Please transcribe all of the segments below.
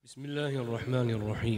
بسم الله الرحمن الرحيم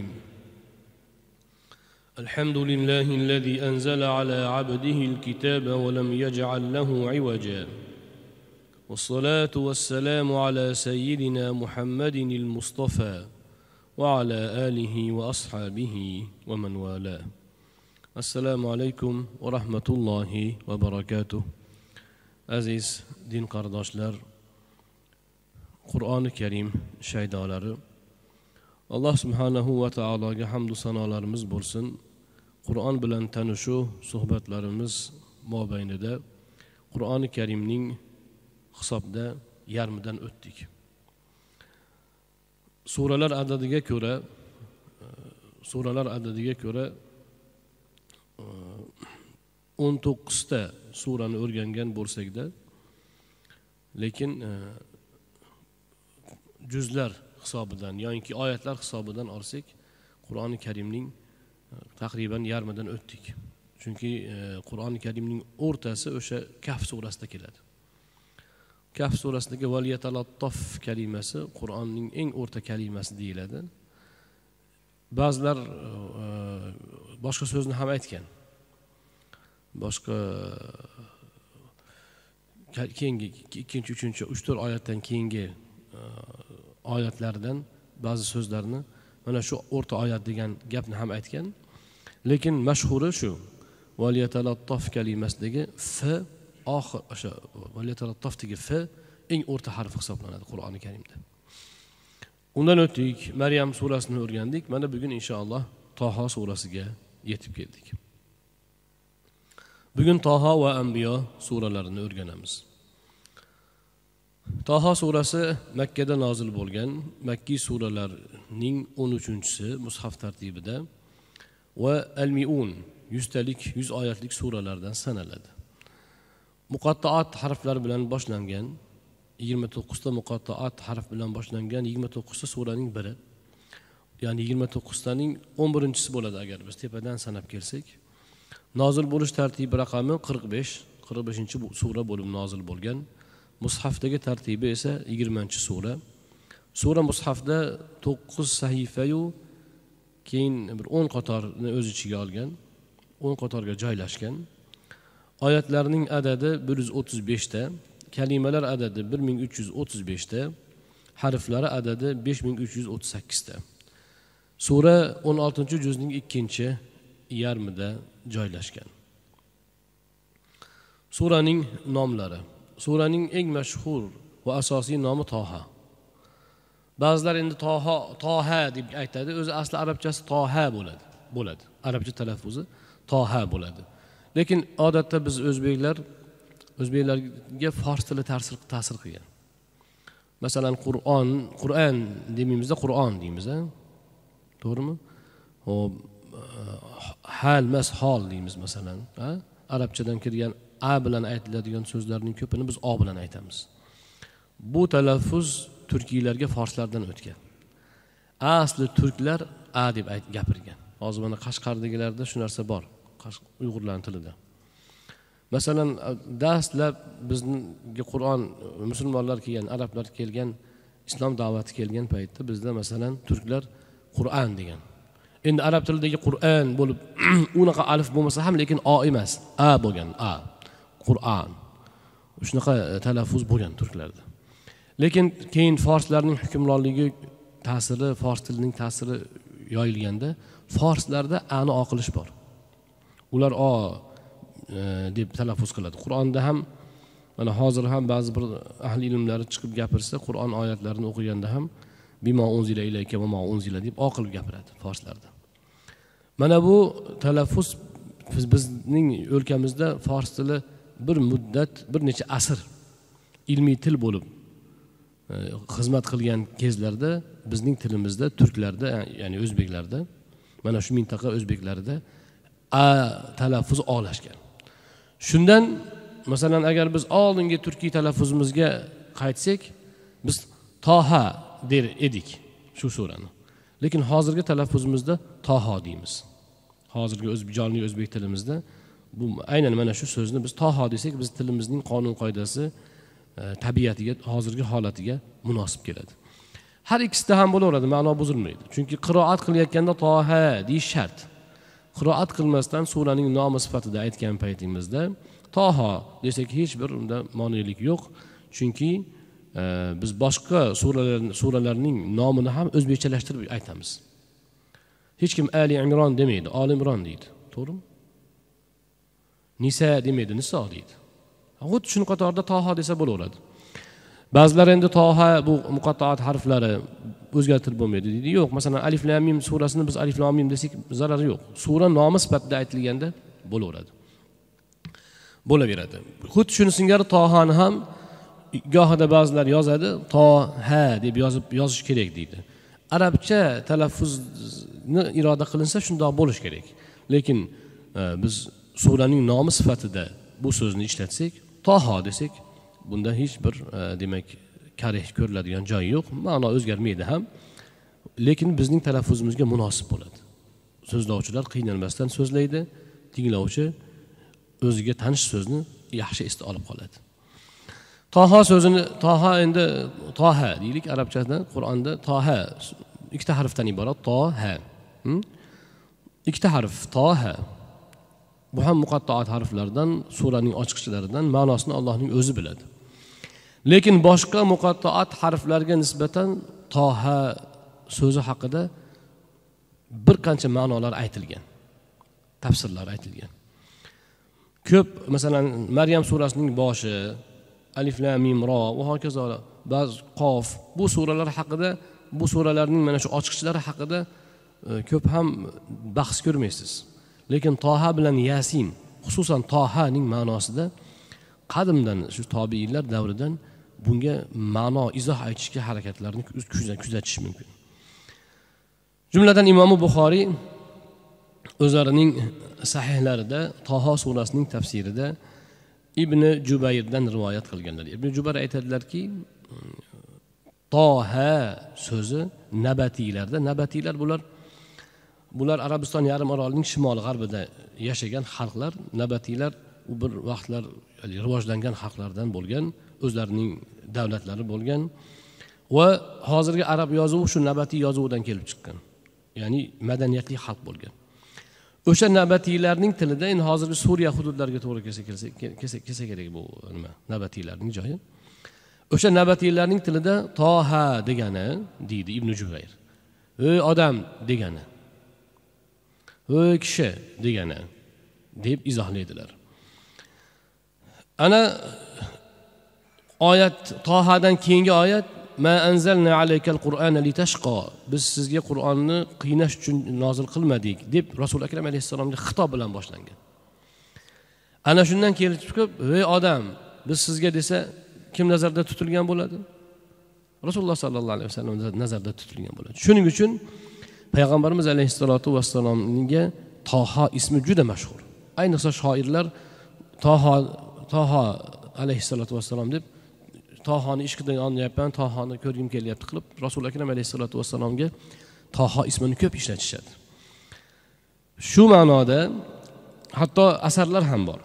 الحمد لله الذي أنزل على عبده الكتاب ولم يجعل له عوجا والصلاة والسلام على سيدنا محمد المصطفى وعلى آله وأصحابه ومن والاه السلام عليكم ورحمة الله وبركاته Aziz din qardoshlar, Qur'oni Karim shaydolari, Alloh subhanahu va taologa hamd va sanolarimiz bo'lsin. Qur'on bilan tanishuv suhbatlarimiz mobaynida Qur'oni Karimning hisobda yarmidan o'tdik. Suralar adadiga ko'ra 19 ta surani o'rgangan bo'lsak-da, lekin juzlar hisobidan yoki oyatlar hisobidan olsak, Qur'oni Karimning taqriban yarmidan o'tdik. Chunki Qur'oni Karimning o'rtasi o'sha Kahf surasida keladi. Kahf surasidagi valiyatalattof kalimasi Qur'onning eng o'rta kalimasi deyiladi. Ba'zilar boshqa so'zni ham aytgan. Boshqa keyingi 2, 3, 3-4 oyatdan keyingi oyatlardan ba'zi so'zlarni mana shu o'rta oyat degan gapni ham aytgan. Lekin mashhuri shu valiyatalattof kalimasidagi f oxir, o'sha valiyatalattofdagi f eng o'rta harf hisoblanadi Qur'oni Karimda. Undan o'tdik, Maryam surasini o'rgandik. Mana bugun inshaalloh Toha surasiga yetib keldik. Bugun Toha va Anbiyo suralarini o'rganamiz. Toha surasi Makka da nozil bo'lgan Makkiy suralarning 13-si mushaf tartibida va Al-Mi'un 100 oyatlik suralardan sanaladi. Muqattaat harflar bilan boshlangan 29 ta muqattaat harf bilan boshlangan 29 ta suraning biri. Ya'ni 29 taning 11-chisi bo'ladi agar biz tepadan sanab kelsak. Nozil bo'lish tartibi raqami 45-sura bo'lib nozil bo'lgan. Mushafdagi tartibi esa 20-sura. Sura mushafda 9 sahifa-yu keyin bir 10 qatorni o'z ichiga olgan, 10 qatorga joylashgan. Oyatlarning adadi 135 ta, kalimalar adadi 1335 ta, harflari adadi 5338 ta. Sura 16-juzning 2-yarmida joylashgan. Suraning nomlari. Suraning eng mashhur va asosiy nomi Toha. Ba'zilar endi Toha deb aytadi. O'zi asli arabchasi Toha bo'ladi. Arabcha talaffuzi Toha bo'ladi. Lekin odatda biz o'zbeklarga fors tili ta'sir qilgan. Masalan, Qur'on deymizda Qur'on deymiz, to'g'rimi? Xo'p, hal mas hol deymiz masalan, arabchadan kirgan a bilan aytiladigan so'zlarning ko'pini biz o bilan aytamiz. Bu talaffuz turkiylarga forslardan o'tgan. Asli turklar a deb gapirgan. Hozir mana Qashqardagilarda shu narsa bor, Uyg'urlar tilida. Masalan, dastlab bizga Qur'on musulmonlar kelgan, arablar kelgan, islom da'vati kelgan paytda bizda masalan turklar Qur'on degan. Endi arab tilidagi Qur'on bo'lib, unaqa alif bo'lmasa ham lekin o emas, a bo'lgan, a. Qur'on. Shunaqa talaffuz bo'lgan turklarda. Lekin keyin forslarning hukmronligi ta'siri, fors tilining ta'siri yoyilganda, forslarda ani oqilish bor. Ular o deb talaffuz qiladi. Qur'onda ham mana hozir ham ba'zi bir ahli ilmlari chiqib gapirsa, Qur'on oyatlarini o'qiganda ham bima unzila ilayka va ma unzila deb oqilib gapiradi forslarda. Mana bu talaffuz bizning o'lkamizda fors tili bir muddat, bir necha asr ilmiy til bo'lib xizmat qilgan kezlarda bizning tilimizda, turklarda, ya'ni o'zbeklarda, mana shu mintaqa o'zbeklarida a talaffuz olashgan. Shundan masalan agar biz oldingi turkiy talaffuzimizga qaytsak, biz Toha der edik shu surani. Lekin hozirgi talaffuzimizda Toha deymiz. Hozirgi jonli o'zbek tilimizda bu aynan mana shu so'zni biz Toha desak, biz tilimizning qonun qoidasi tabiatiga, hozirgi holatiga munosib keladi. Har ikkisida ham bo'laveradi, ma'no buzilmaydi. Chunki qiroat qilayotganda toha deyish shart. Qiroat qilmasdan suraning nomi sifatida aytgan paytimizda toha desak hech bir unda monelik yo'q. Chunki biz boshqa suralarning nomini ham o'zbekchalashtirib aytamiz. Hech kim Ali Imron demaydi, Ali Imron deydi. To'g'rimi? Nisa demaydi, Niso deydi. Xuddi shuni qatorda toha desa bo'laveradi. Ba'zilar endi toha bu muqattaat harflari o'zgartirib bo'lmaydi deydi. Yo'q, masalan Alif Lam Mim surasini biz Alif Lam Mim desak zarari yo'q. Sura nomi sifatida aytilganda bo'laveradi. Bo'laveradi. Xuddi shuni singari tohani ham gohida ba'zilar yozadi, toha deb yozish kerak deydi. Arabcha talaffuzni iroda qilinsa shundoq bo'lish kerak. Lekin biz suraning nomi sifatida bu so'zni ishlatsak, toha desak, bunda hech bir demak karih ko'riladigan joyi yo'q. Ma'no o'zgarmaydi ham. Lekin bizning talaffuzimizga munosib bo'ladi. So'zlovchilar qiynalmasdan so'zlaydi, tinglovchi o'ziga tanish so'zni yaxshi esda olib qoladi. Toha so'zini toha endi toha deylik arabchada, Qur'onda toha ikkita harfdan iborat, toha. Ikkita harf toha. Bu ham muqattaat harflardan, suraning ochiqchilaridan, ma'nosini Allohning o'zi biladi. Lekin boshqa muqattaat harflarga nisbatan toha so'zi haqida bir qancha ma'nolar aytilgan. Tafsirlar aytilgan. Ko'p, masalan, Maryam surasining boshi, Alif Lam Mim Ro va hokazo, ba'zi Qof, bu suralar haqida, bu suralarning mana shu ochiqchilari haqida ko'p ham bahs ko'rmaysiz. Lekin toha bilan Yasin, xususan tohaning ma'nosida qadimdan shu tobiinlar davridan bunga ma'no izoh aytishga harakatlarini kuzatish mumkin. Jumladan Imom Buxoriy o'zlarining sahihlarida Toha surasining tafsirida Ibn Jubayrdan rivoyat qilganlar. Ibn Jubayr aytadilarki, Toha so'zi nabatiylar bular Arabiston yarim orolining shimol-g'arbida yashagan xalqlar, nabatiylar u bir vaqtlar rivojlangan xalqlardan bo'lgan, o'zlarining davlatlari bo'lgan va hozirgi arab yozuvi shu nabatiy yozuvidan kelib chiqqan. Ya'ni madaniyatli xalq bo'lgan. O'sha nabatiylarning tilida endi hozirgi Suriya hududlariga to'g'ri kelsa kerak bu nima? Nabatiylarning joyi. O'sha nabatiylarning tilida toha degani deydi Ibn Jubayr. Ey odam degani. Ey kishi degani deb izohlaydilar. Ana oyat Tohadan keyingi oyat Ma anzalna alaykal Qur'ana litashqa. Biz sizga Qur'onni qiynash uchun nozil qilmadik deb Rasul akram alayhisalomga xitob bilan boshlangan. Ana shundan kelib chiqib, ey odam, biz sizga desa kim nazarda tutilgan bo'ladi? Rasululloh sallallohu alayhi vasallam nazarda tutilgan bo'ladi. Shuning uchun payg'ambarimiz alayhisolatu vassalomga Toha ismi juda mashhur. Ayniqsa shoirlar Toha alayhisolatu vassalom deb Tohani ishqidan yonyapman, Tohani ko'rgim kelyapti qilib Rasul akram alayhisolatu vassalomga Toha ismini ko'p ishlatishadi. Shu ma'noda hatto asarlar ham bor.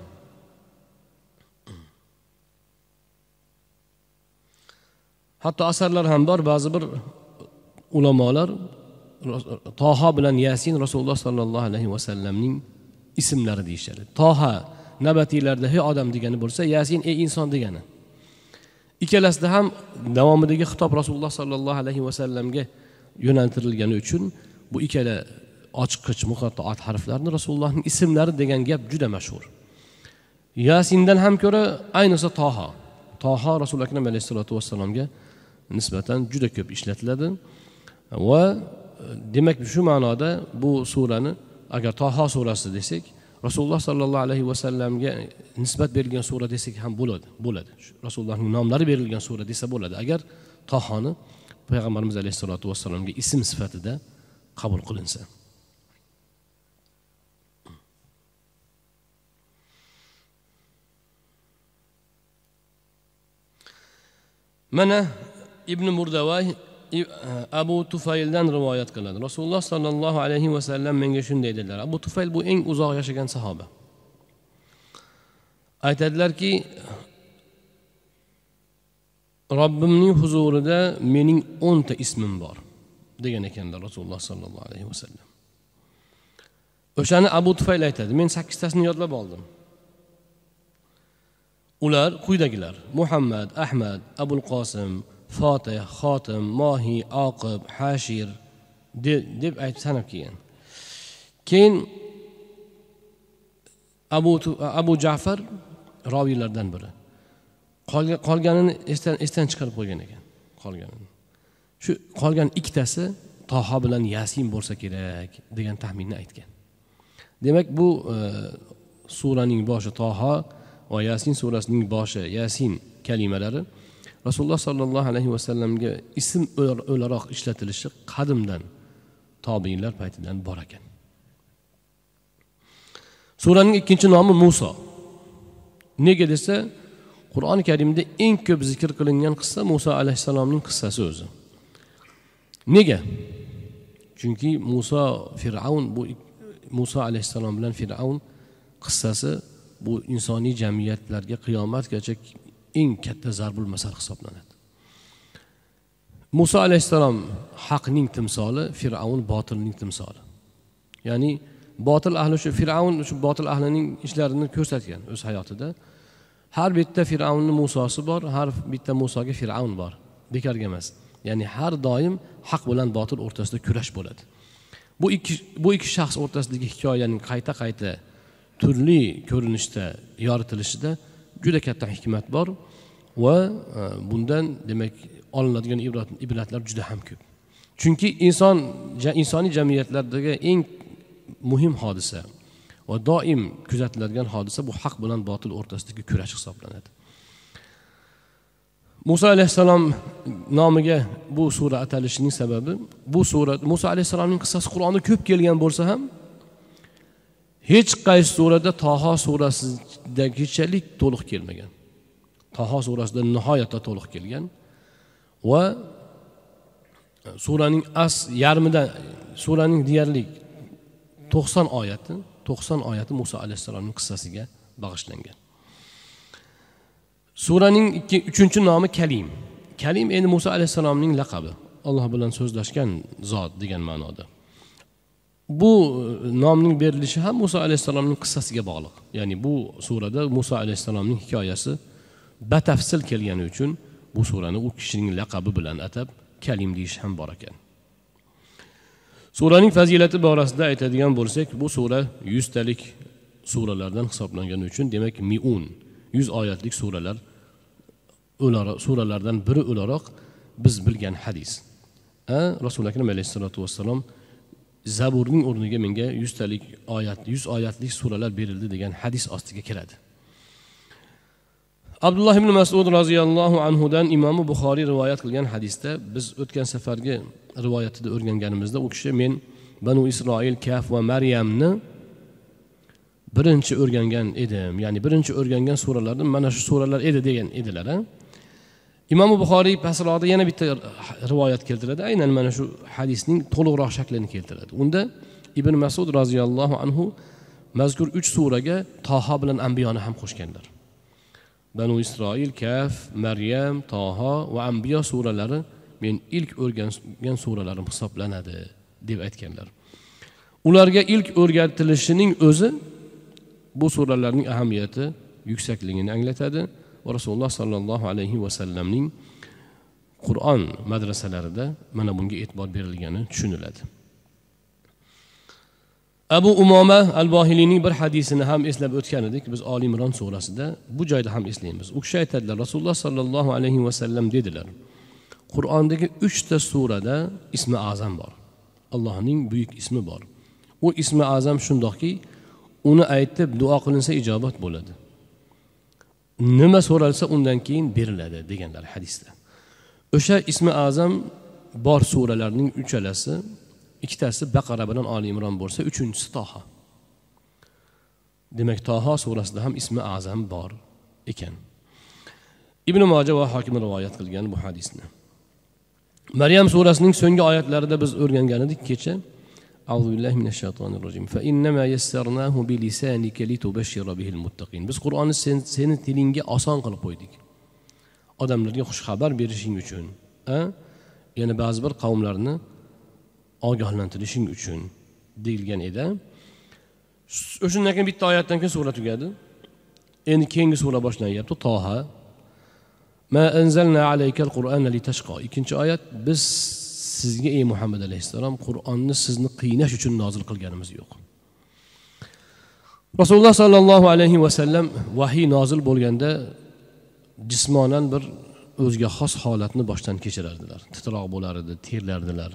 Ba'zi bir ulamolar Toha bilan Yasin Rasululloh sallallohu alayhi vasallamning ismlari deyishadi. Toha nabatiylarda hey odam degani bo'lsa, Yasin ey inson degani. Ikkalasida ham davomidagi xitob Rasululloh sallallohu alayhi vasallamga yo'naltirilgani uchun bu ikkala ochiqchich muqattaat harflarni Rasulullohning ismlari degan gap juda mashhur. Yasindan ham ko'ra ayniqsa Toha Rasululloh akram alayhisolatu vassalomga nisbatan juda ko'p ishlatiladi va demak shu ma'noda bu surani agar Toha surasi desak, Rasululloh sallallohu alayhi vasallamga nisbat berilgan sura desak ham bo'ladi. Rasulullohning nomlari berilgan sura desa bo'ladi. Agar Tohani payg'ambarimiz alayhisolatu vassalomga ism sifatida qabul qilinsa. Mana Ibn Murdavay Abu Tufayldan rivoyat qiladi. Rasululloh sallallohu alayhi vasallam menga shunday dedilar. Abu Tufayl bu eng uzoq yashagan sahoba. Aytadilarki, Robbimning huzurida mening 10 ta ismim bor degan ekanlar Rasululloh sallallohu alayhi vasallam. O'shani Abu Tufayl aytadi, men 8 tasini yodlab oldim. Ular quyidagilar: Muhammad, Ahmad, Abul Qosim, Fatih, Xotim, Mohi, Oqib, Hashir deb aytib sanab kelgan. Keyin Abu Ja'far roviylardan biri. Qolganini esdan chiqarib qo'ygan ekan. Shu qolgan ikkitasi Toha bilan Yasin bo'lsa kerak degan taxminni aytgan. Demak, bu suraning boshi Toha va Yasin surasining boshi Yasin kalimalari Rasululloh sallallohu alayhi vasallamga ism o'laroq ishlatilishi qadimdan tobiinlar paytidan bor ekan. Suraning ikkinchi nomi Musa. Nega desa, Qur'oni Karimda eng ko'p zikr qilingan qissa Musa alayhisalomning qissasi o'zi. Nega? Chunki Musa alayhisalom bilan Fir'avn qissasi bu insoniy jamiyatlarga qiyomatgacha eng katta zarbul masal hisoblanadi. Musa alayhisalom haqning timsoli, Fir'avn botilning timsoli. Ya'ni botil ahli shu Fir'avn shu botil ahlining ishlarini ko'rsatgan o'z hayotida. Har bitta Fir'avnning Musosi bor, har bitta Musoga Fir'avn bor. Bekarga emas. Ya'ni har doim haq bilan botil o'rtasida kurash bo'ladi. Bu ikki shaxs o'rtasidagi hikoyaning qayta-qayta turli ko'rinishda yoritilishida juda katta hikmat bor va bundan demak olinadigan ibratlar juda ham ko'p. Chunki insoniy jamiyatlardagi eng muhim hodisa va doim kuzatiladigan hodisa bu haq bilan botil o'rtasidagi kurash hisoblanadi. Musa alayhisalom nomiga bu sura atalishining sababi, bu sura Musa alayhisalomning qissasi Qur'onda ko'p kelgan bo'lsa ham hech qaysi surada Toha surasidagichalik to'liq kelmagan. Toha surasida nihoyatda to'liq kelgan va suraning deyarli 90 oyati Musa alayhisalomning qissasiga bag'ishlangan. Suraning 3-chi nomi Kalim. Kalim endi Musa alayhisalomning laqabi. Alloh bilan so'zlashgan zot degan ma'noda. Bu nomning berilishi ham Musa alayhisalomning qissasiga bog'liq. Ya'ni bu surada Musa alayhisalomning hikoyasi batafsil kelgani uchun bu surani u kishining laqabi bilan atab Kalim deyish ham bor ekan. Suraning fazilati borasida aytadigan bo'lsak, bu sura 100 talik suralardan hisoblangani uchun, demak 100 oyatlik suralardan biri o'laroq biz bilgan hadis. Rasul akram alayhisolatu vassalom Zaburning o'rniga menga 100 oyatlik suralar berildi degan hadis ostiga kiradi. Abdullah ibn Mas'ud roziyallohu anhudan Imom Buxoriy rivoyat qilgan hadisda biz o'tgan safargi rivoyatida o'rganganimizda u kishi men Banu Isroil, Kaf va Maryamni birinchi o'rgangan edim. Ya'ni birinchi o'rgangan suralardan mana shu suralar edi degan edilar. Imom Buxoriy pastroqda yana bitta rivoyat keltiradi. Aynan mana shu hadisning to'liqroq shaklini keltiradi. Unda Ibn Mas'ud roziyallohu anhu mazkur 3 suraga Toha bilan Anbiyoni ham qo'shganlar. Banu Isroil, Kaf, Maryam, Toha va Anbiyo suralari men ilk o'rgangan suralarim hisoblanadi deb aytganlar. Ularga ilk o'rgatilishining o'zi bu suralarning ahamiyati yuksakligini anglatadi va Rasululloh sallallohu alayhi vasallamning Qur'on madrasalarida mana bunga e'tibor berilgani tushuniladi. Abu Umoma al-Bohiliyning bir hadisini ham eslab o'tgan edik biz Oli Imron surasida. Bu joyda ham eslaymiz. U kishi aytadilar, Rasululloh sallallohu alayhi vasallam dedilar: Qur'ondagi 3 ta surada ismi azam bor. Allohning buyuk ismi bor. U ismi azam shundoqki, uni aytib duo qilinsa ijobat bo'ladi. Nima so'ralsa undan keyin beriladi deganlar hadisda. O'sha ismi azam bor suralarning uchalasi, ikkitasi Baqara bilan Oli Imron bo'lsa, uchinchisi Toha. Demak, Toha surasida ham ismi azam bor ekan. Ibn Moja va Hokim rivoyat qilgan bu hadisni. Maryam surasining so'nggi oyatlarida biz o'rgangan edik kecha. Auzubillahi minashshaytonirrojim. Fa innama yassarnahu bilisanika litubashshira bihil muttaqin. Biz Qur'onni seni tilingga oson qilib qo'ydik. odamlarga xush xabar berishing uchun, yana ba'zi bir qavmlarni ogohlantirishing uchun deyilgan edi. O'shundan keyin bitta oyatdan keyin sura tugadi. Endi keyingi sura boshlanyapti. Toha. Ma anzalna alaykal qur'ana litashqa. Ikkinchi oyat, biz sizga ey Muhammad alayhissalom Qur'onni sizni qiynash uchun nozil qilganimiz yo'q. Rasululloh sallallohu alayhi va sallam vahiy nozil bo'lganda jismonan bir o'ziga xos holatni boshdan kechirardilar. Titroq bo'lar edi, terlardilar.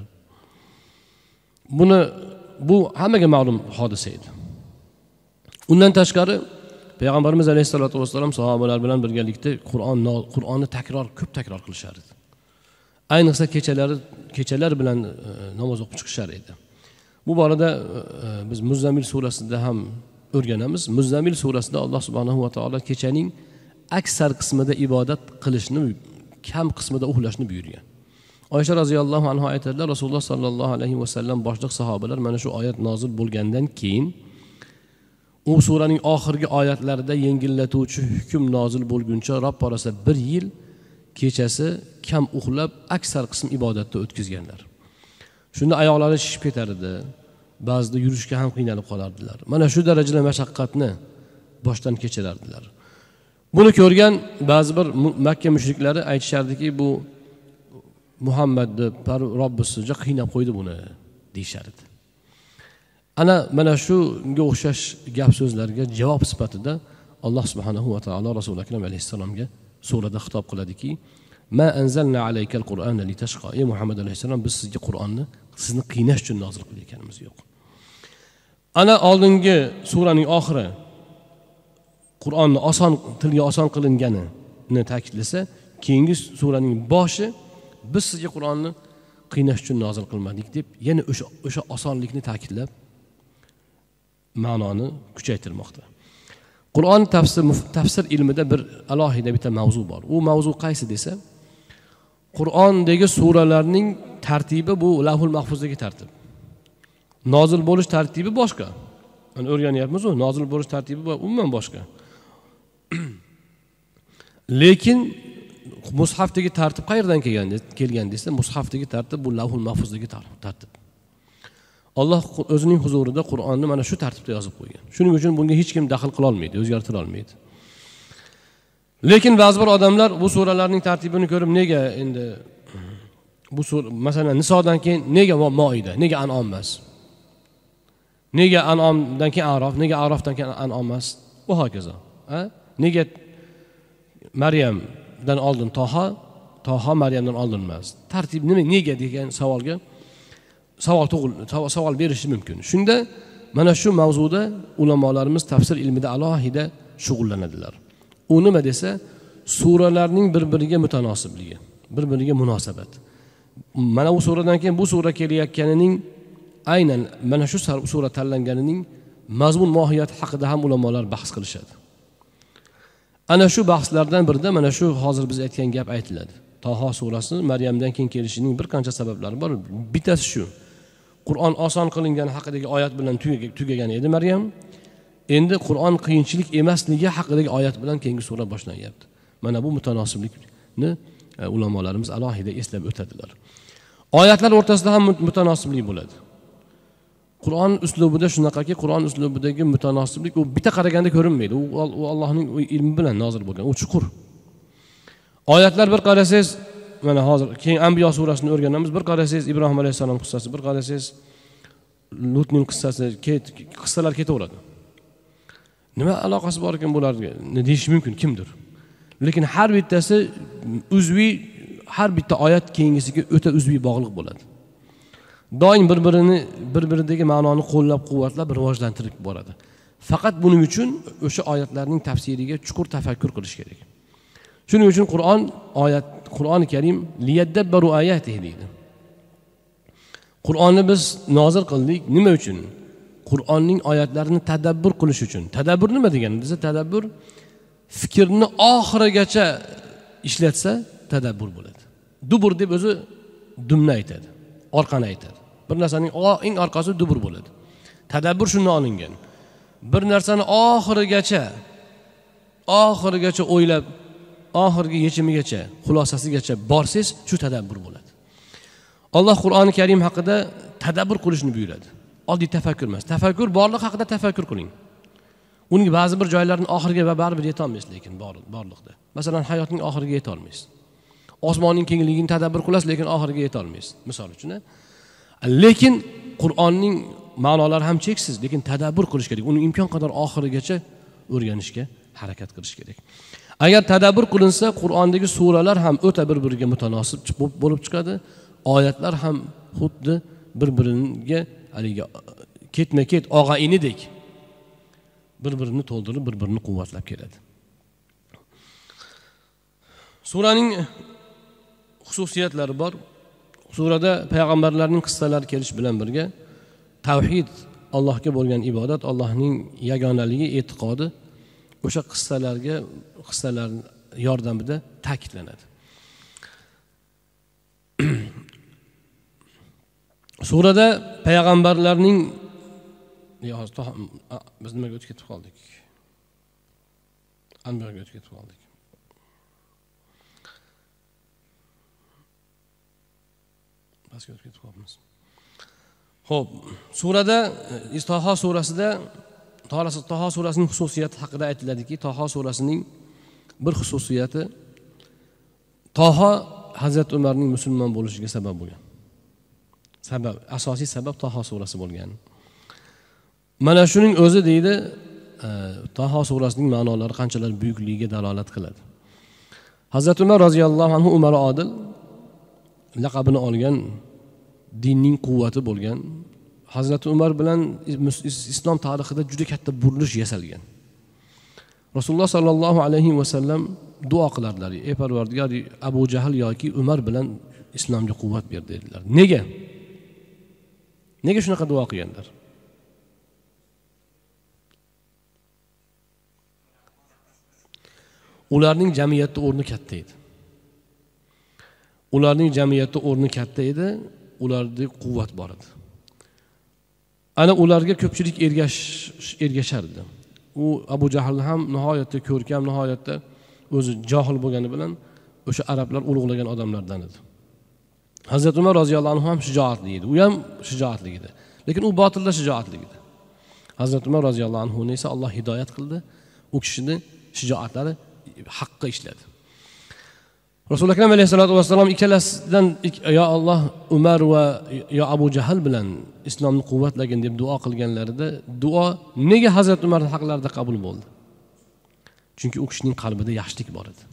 Bu hammaga ma'lum hodisa edi. Undan tashqari Payg'ambarimiz alayhisolatu vasallam sahobalar bilan birgalikda Qur'onni ko'p takror qilishar edi. Ayniqsa kechalar bilan namoz o'qib chiqishar edi. Bu borada biz Muzammil surasida ham o'rganamiz. Muzammil surasida Alloh subhanahu va taolo kechaning aksar qismida ibodat qilishni, kam qismida uxlashni buyurgan. Oysha roziyallohu anha aytadilar, Rasululloh sallallohu alayhi va sallam boshliq sahobalar mana shu oyat nozil bo'lgandan keyin u suraning oxirgi oyatlarida yengillatuvchi hukm nozil bo'lguncha ropparasa 1 yil kechasi kam uxlab aksar qism ibodatda o'tkazganlar. Shunda oyoqlari shishib ketar edi, ba'zida yurishga ham qiynalib qolardilar. Mana shu darajada mashaqqatni boshdan kechirardilar. Buni ko'rgan ba'zi bir Makka mushriklari aytishardiki, bu Muhammadni Robbisi juda qiynab qo'ydi buni deyishardi. Mana shunga o'xshash gap so'zlarga javob sifatida Alloh subhanahu va taolo Rasul akram alayhissalomga surada xitob qiladiki, ma anzalna alaykal qur'ana litashqa. Ey Muhammad alayhissalom, biz sizga Qur'onni sizni qiynash uchun nozil qilganimiz yo'q. Oldingi suraning oxiri Qur'onni tilga oson qilinganini ta'kidlasa, keyingi suraning boshi biz sizga Qur'onni qiynash uchun nozil qilmadik deb yana o'sha osonlikni ta'kidlab ma'noni kuchaytirmoqda. Qur'on tafsir ilmida bir alohida bitta mavzu bor. U mavzu qaysi desa, Qur'ondagi suralarning tartibi bu Lavhul Mahfuzdagi tartib. Nozil bo'lish tartibi boshqa. Mana o'rganyapmiz, nozil bo'lish tartibi umuman boshqa. Lekin mushafdagi tartib qayerdan kelgan desa, mushafdagi tartib bu Lavhul Mahfuzdagi tartib. Alloh o'zining huzurida Qur'onni mana shu tartibda yozib qo'ygan. Shuning uchun bunga hech kim daxl qila olmaydi, o'zgartira olmaydi. Lekin ba'zi bir odamlar bu suralarning tartibini ko'rib, nega endi bu masalan Nisodan keyin nega Moida, nega An'om emas? Nega An'omdan keyin A'rof, nega A'rofdan keyin An'om emas? Va hokazo. Nega Maryamdan oldin Toha Maryamdan oldin emas? Tartib nega degan savol berishi mumkin. Shunda mana shu mavzuda ulamolarimiz tafsir ilmida alohida shug'ullanadilar. U nima desa, suralarning bir-biriga mutanosiblig'i, bir-biriga munosabat. Mana bu suradan keyin bu sura kelayotganining aynan mana shu sura tanlanganining mazmun mohiyati haqida ham ulamolar bahs qilishadi. Ana shu bahslardan birida mana shu hozir biz aytgan gap aytiladi. Toha surasi Maryamdan keyin kelishining bir qancha sabablari bor. Bittasi shu. Qur'on oson qilingani haqidagi oyat bilan tugagan edi Maryam. Endi Qur'on qiyinchilik emasligi haqidagi oyat bilan keyingi sura boshlanyapti. Mana bu mutanosiblikni ulamolarimiz alohida eslab o'tadilar. Oyatlar o'rtasida ham mutanosiblik bo'ladi. Qur'on uslubida shunaqaki, Qur'on uslubidagi mutanosiblik u bitta qaraganda ko'rinmaydi. U Allohning ilmi bilan nozil bo'lgan, u chuqur. Oyatlar bir qarasangiz, mana hozir keyin Anbiyo surasini o'rganamiz. Bir qarasangiz Ibrohim alayhisalom qissasi, bir qarasangiz Lutning qissasi, qissalar ketaveradi. Nima aloqasi bor ekan bularga? Ne deyish mumkin kimdir. Lekin har bittasi uzviy, har bitta oyat keyingisiga o'ta uzviy bog'liq bo'ladi. Doim bir-biridagi ma'noni qo'llab-quvvatlab rivojlantirib boradi. Faqat buning uchun o'sha oyatlarning tafsiriga chuqur tafakkur qilish kerak. Shuning uchun Qur'oni Karim liyadabbaru ayatihi deydi. Qur'onni biz nozil qildik nima uchun? Qur'onning oyatlarini tadabbur qilish uchun. Tadabbur nima degani? Desa tadabbur fikrni oxirigacha ishlatsa tadabbur bo'ladi. Dubur deb o'zi dumni aytadi, orqani aytadi. Bir narsaning eng orqasi dubur bo'ladi. Tadabbur shundan olingan. Bir narsani oxirigacha o'ylab oxirgi yechimigacha, xulosasigacha borsangiz, shu tadabbur bo'ladi. Alloh Qur'oni Karim haqida tadabbur qilishni buyuradi. Oddiy tafakkur emas. Tafakkur borliq haqida tafakkur qiling. Uning ba'zi bir joylarini oxiriga va baribir yeta olmaysiz, lekin borliqda. Masalan, hayotning oxiriga yeta olmaysiz. Osmonning kengligini tadabbur qilasiz, lekin oxiriga yeta olmaysiz, misol uchun. Lekin Qur'onning ma'nolari ham cheksiz, lekin tadabbur qilish kerak. Uni imkon qadar oxirigacha o'rganishga harakat qilish kerak. Agar tadabbur qilinsa, Qur'ondagi suralar ham o'ta bir-biriga mutanosib bo'lib chiqadi. Oyatlar ham xuddi bir-biriga haligi ketma-ket og'a-inidek bir-birini to'ldirib, bir-birini quvvatlab keladi. Suraning xususiyatlari bor. Surada payg'ambarlarning qissalari kelish bilan birga tavhid, Allohga bo'lgan ibodat, Allohning yagonaligi e'tiqodi o'sha qissalar yordamida ta'kidlanadi. Surada payg'ambarlarning biz nimaga o'tib ketib qoldik? Anbiyoga o'tib ketib qoldik. Basga o'tib ketib qolamiz. Xo'p, surada Toha surasida Toha surasining xususiyati haqida aytiladiki, Toha surasining bir xususiyati Toha Hazrat Umarning musulmon bo'lishiga sabab bo'lgan. Asosiy sabab Toha surasi bo'lgan. Mana shuning o'zi deydi, Toha surasining ma'nolari qanchalar buyukligiga dalolat qiladi. Hazrat Umar roziyallohu anhu Umar Odil laqabini olgan, dinning quvvati bo'lgan. Hazrat Umar bilan islom tarixida juda katta burilish yasalgan. Rasululloh sallallohu alayhi va sallam duo qilardilar: "Ey Parvardigor, Abu Jahl yoki Umar bilan islomga quvvat ber" dedilar. Nega? Nega shunaqa duo qilganlar? Ularning jamiyatda o'rni katta edi. Ularning jamiyatda o'rni katta edi, ularda quvvat bor edi. Ana ularga ko'pchilik ergashardi. U Abu Jahl ham nihoyatda ko'rkam, nihoyatda o'zi johil bo'lgani bilan o'sha arablar ulug'lagan odamlardan edi. Hazrat Umar roziyallohu anhu ham shijoatli edi. U ham shijoatli edi. Lekin u botilda shijoatli edi. Hazrat Umar roziyallohu anhu esa Alloh hidoyat qildi. U kishining shijoatlari haqqa ishladi. Rasululloh akram alayhisolatu vassalom ikkalasidan yo Alloh Umar va yo Abu Jahl bilan islomni quvvatlagin deb duo qilganlarida duo nega Hazrat Umar haqlarida qabul bo'ldi? Chunki u kishining qalbida yaxshilik bor edi.